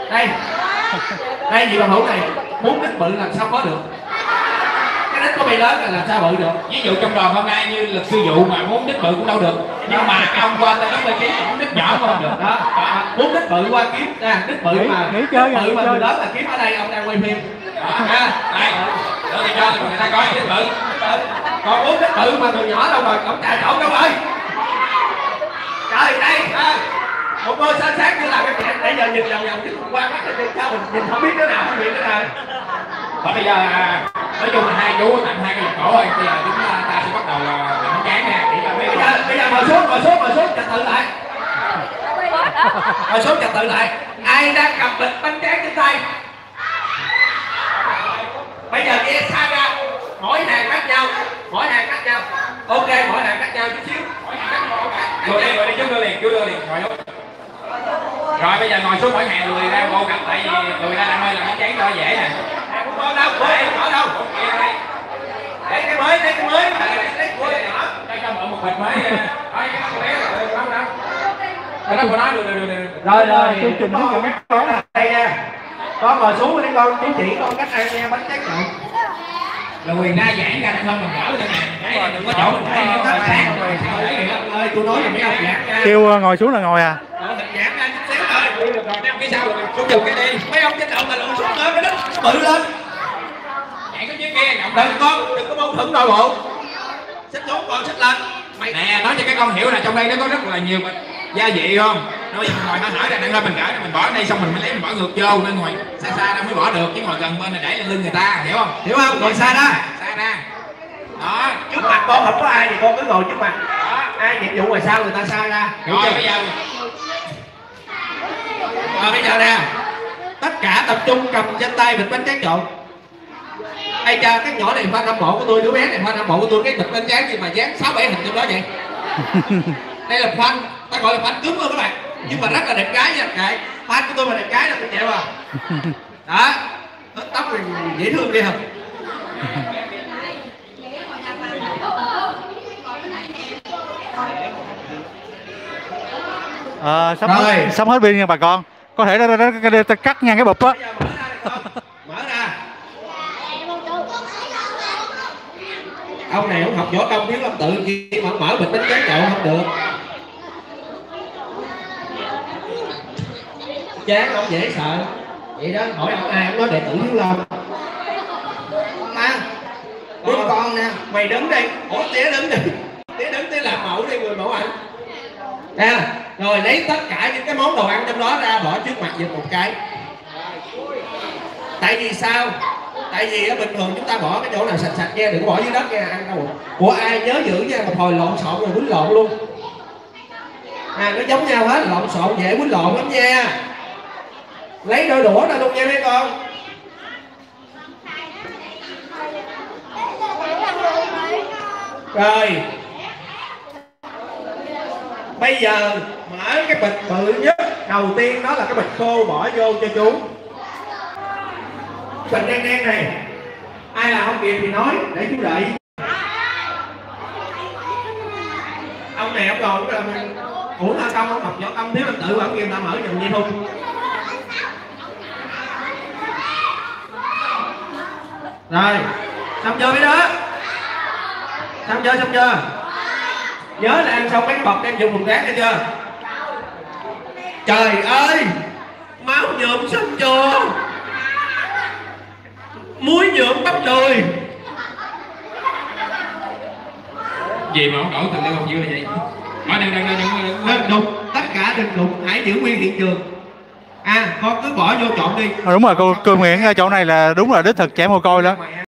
đây vị Bằng Hữu này muốn Đích bự làm sao có được? Cái đích của mày lớn là làm sao bự được? Ví dụ trong đoàn hôm nay như luật sư Dụ mà muốn đích bự cũng đâu được. Nhưng mà cái ông qua tới 50 kg muốn đích nhỏ cũng không được. Đó, muốn đích bự qua kiếm, đích bự mà người lớn là kiếm ở đây, ông đang quay phim. Đây, để cho người ta coi đích bự. Còn muốn đích bự mà người nhỏ đâu rồi, ông chạy trộn đâu rồi? Trời đây, một ngôi sáng sáng như là cái chuyện nãy giờ nhìn vòng chứ qua mắt cái sao mình nhìn không biết cái nào, không biết cái nào. Và bây giờ nói chung là hai chú tặng hai cái vật cổ rồi, bây giờ chúng ta sẽ bắt đầu đánh chán nha. Bây giờ ngồi xuống trật tự lại. Ngồi xuống trật tự lại. Ai đang cầm bịch bánh tráng trên tay? Bây giờ nghe xa ra, mỗi hàng khác nhau. Ok, mỗi hàng khác nhau chút xíu. Rồi đi chú đưa liền, ngồi luôn. Rồi bây giờ ngồi xuống mỗi hàng lùi ra vô cặp, tại vì lùi ra đang hơi làm bánh tráng cho dễ nè. Ở đâu? Lấy cái mới. Lấy của nhỏ. Đây cho mượn một bịch mới. Đây cái bé rồi, đâu. Cái đó của nó được. Rồi, chương trình hướng dẫn con đây nha. Con ngồi xuống đi con, chú chỉ con cách ăn nha, bánh tráng trộn. Là quyền đa giảng ra hơn mình gỡ lên nè. Đừng có chỗ mình để nó phát sáng rồi. Ơi, tôi nói là mấy ông giảng. Kêu ngồi xuống là ngồi à? Giảng ra chút xíu thôi. Rồi năm cái sau rồi mình xuống dùng cái đi. Mấy ông trên đầu mà lùi xuống nữa, cái đó bự lên. Giảng cái dưới kia ngậm Đừng có mâu thuẫn nội bộ. Xích xuống còn xích lên. Nè, nói cho các con hiểu là trong đây nó có rất là nhiều gia vị không? Nói giờ ngồi nó hỏi ra nặng lên mình gỡ mình bỏ ở đây xong mình mới lấy mình bỏ ngược vô, nên ngồi xa ra mới bỏ được, chứ ngồi gần bên này để lên lưng người ta, hiểu không? Hiểu không? Ngồi xa ra. Đó, Trước mặt con không có ai thì con cứ ngồi trước mặt. Ai nhiệm vụ ngoài sau người ta xa ra. Rồi bây giờ nè, tất cả tập trung cầm trên tay bịch bánh tráng trộn. Ê cha, cái nhỏ này fan hâm mộ của tôi, đứa bé này fan hâm mộ của tôi, cái bịch bánh tráng gì mà dán 6-7 hình trong đó vậy? Đây là fan, ta gọi là fan cứng luôn các bạn, nhưng mà rất là đẹp gái nha. Kệ, fan của tôi mà đẹp gái là tôi chịu à. Đó, tóc thì dễ thương đi không? Sắp hết pin nha bà con, có thể nó cắt ngang cái bụp á. Mở ra. Ông này không học võ công thiếu lâm tự, khi mà mở bịch bánh tráng trộn không được. Chán ông dễ sợ. Vậy đó, hỏi ông ai ông nói đệ tử thiếu lâm. Má, con nè, mày đứng đi. Ủa tía đứng đi. Tía làm mẫu đi, người mẫu ảnh. Nè, rồi lấy tất cả những cái món đồ ăn trong đó ra bỏ trước mặt giùm một cái. Tại vì sao? Tại vì bình thường chúng ta bỏ cái chỗ nào sạch nha, đừng có bỏ dưới đất nha, ăn đâu. Của ai nhớ giữ nha, một hồi lộn xộn rồi quýnh lộn luôn. Nó giống nhau hết, lộn xộn dễ quýnh lộn lắm nha. Lấy đôi đũa ra luôn nha mấy con. Rồi bây giờ mở cái bịch bự nhất đầu tiên, đó là cái bịch khô bỏ vô cho chú. Bịch đen này ai làm không kịp thì nói để chú đợi. Ông này ông còn là mình ủa là công ông học võ công thiếu lâm tự mà ông kêu ta mở giùm vậy thôi. Rồi xong chưa mấy đứa? Xong chưa? Nhớ là ăn xong mấy cái bọc đem dùng thùng rác nghe chưa? Trời ơi, máu nhuộm xong chưa? Muối nhuộm bắp đùi. Gì mà ông đổ tình leo hồng dưa vậy? Đừng đụng, tất cả đừng đụng, hãy giữ nguyên hiện trường. con cứ bỏ vô trộn đi. Đúng rồi, cô Nguyễn ở chỗ này là đúng là đích thực trẻ mồ côi đó.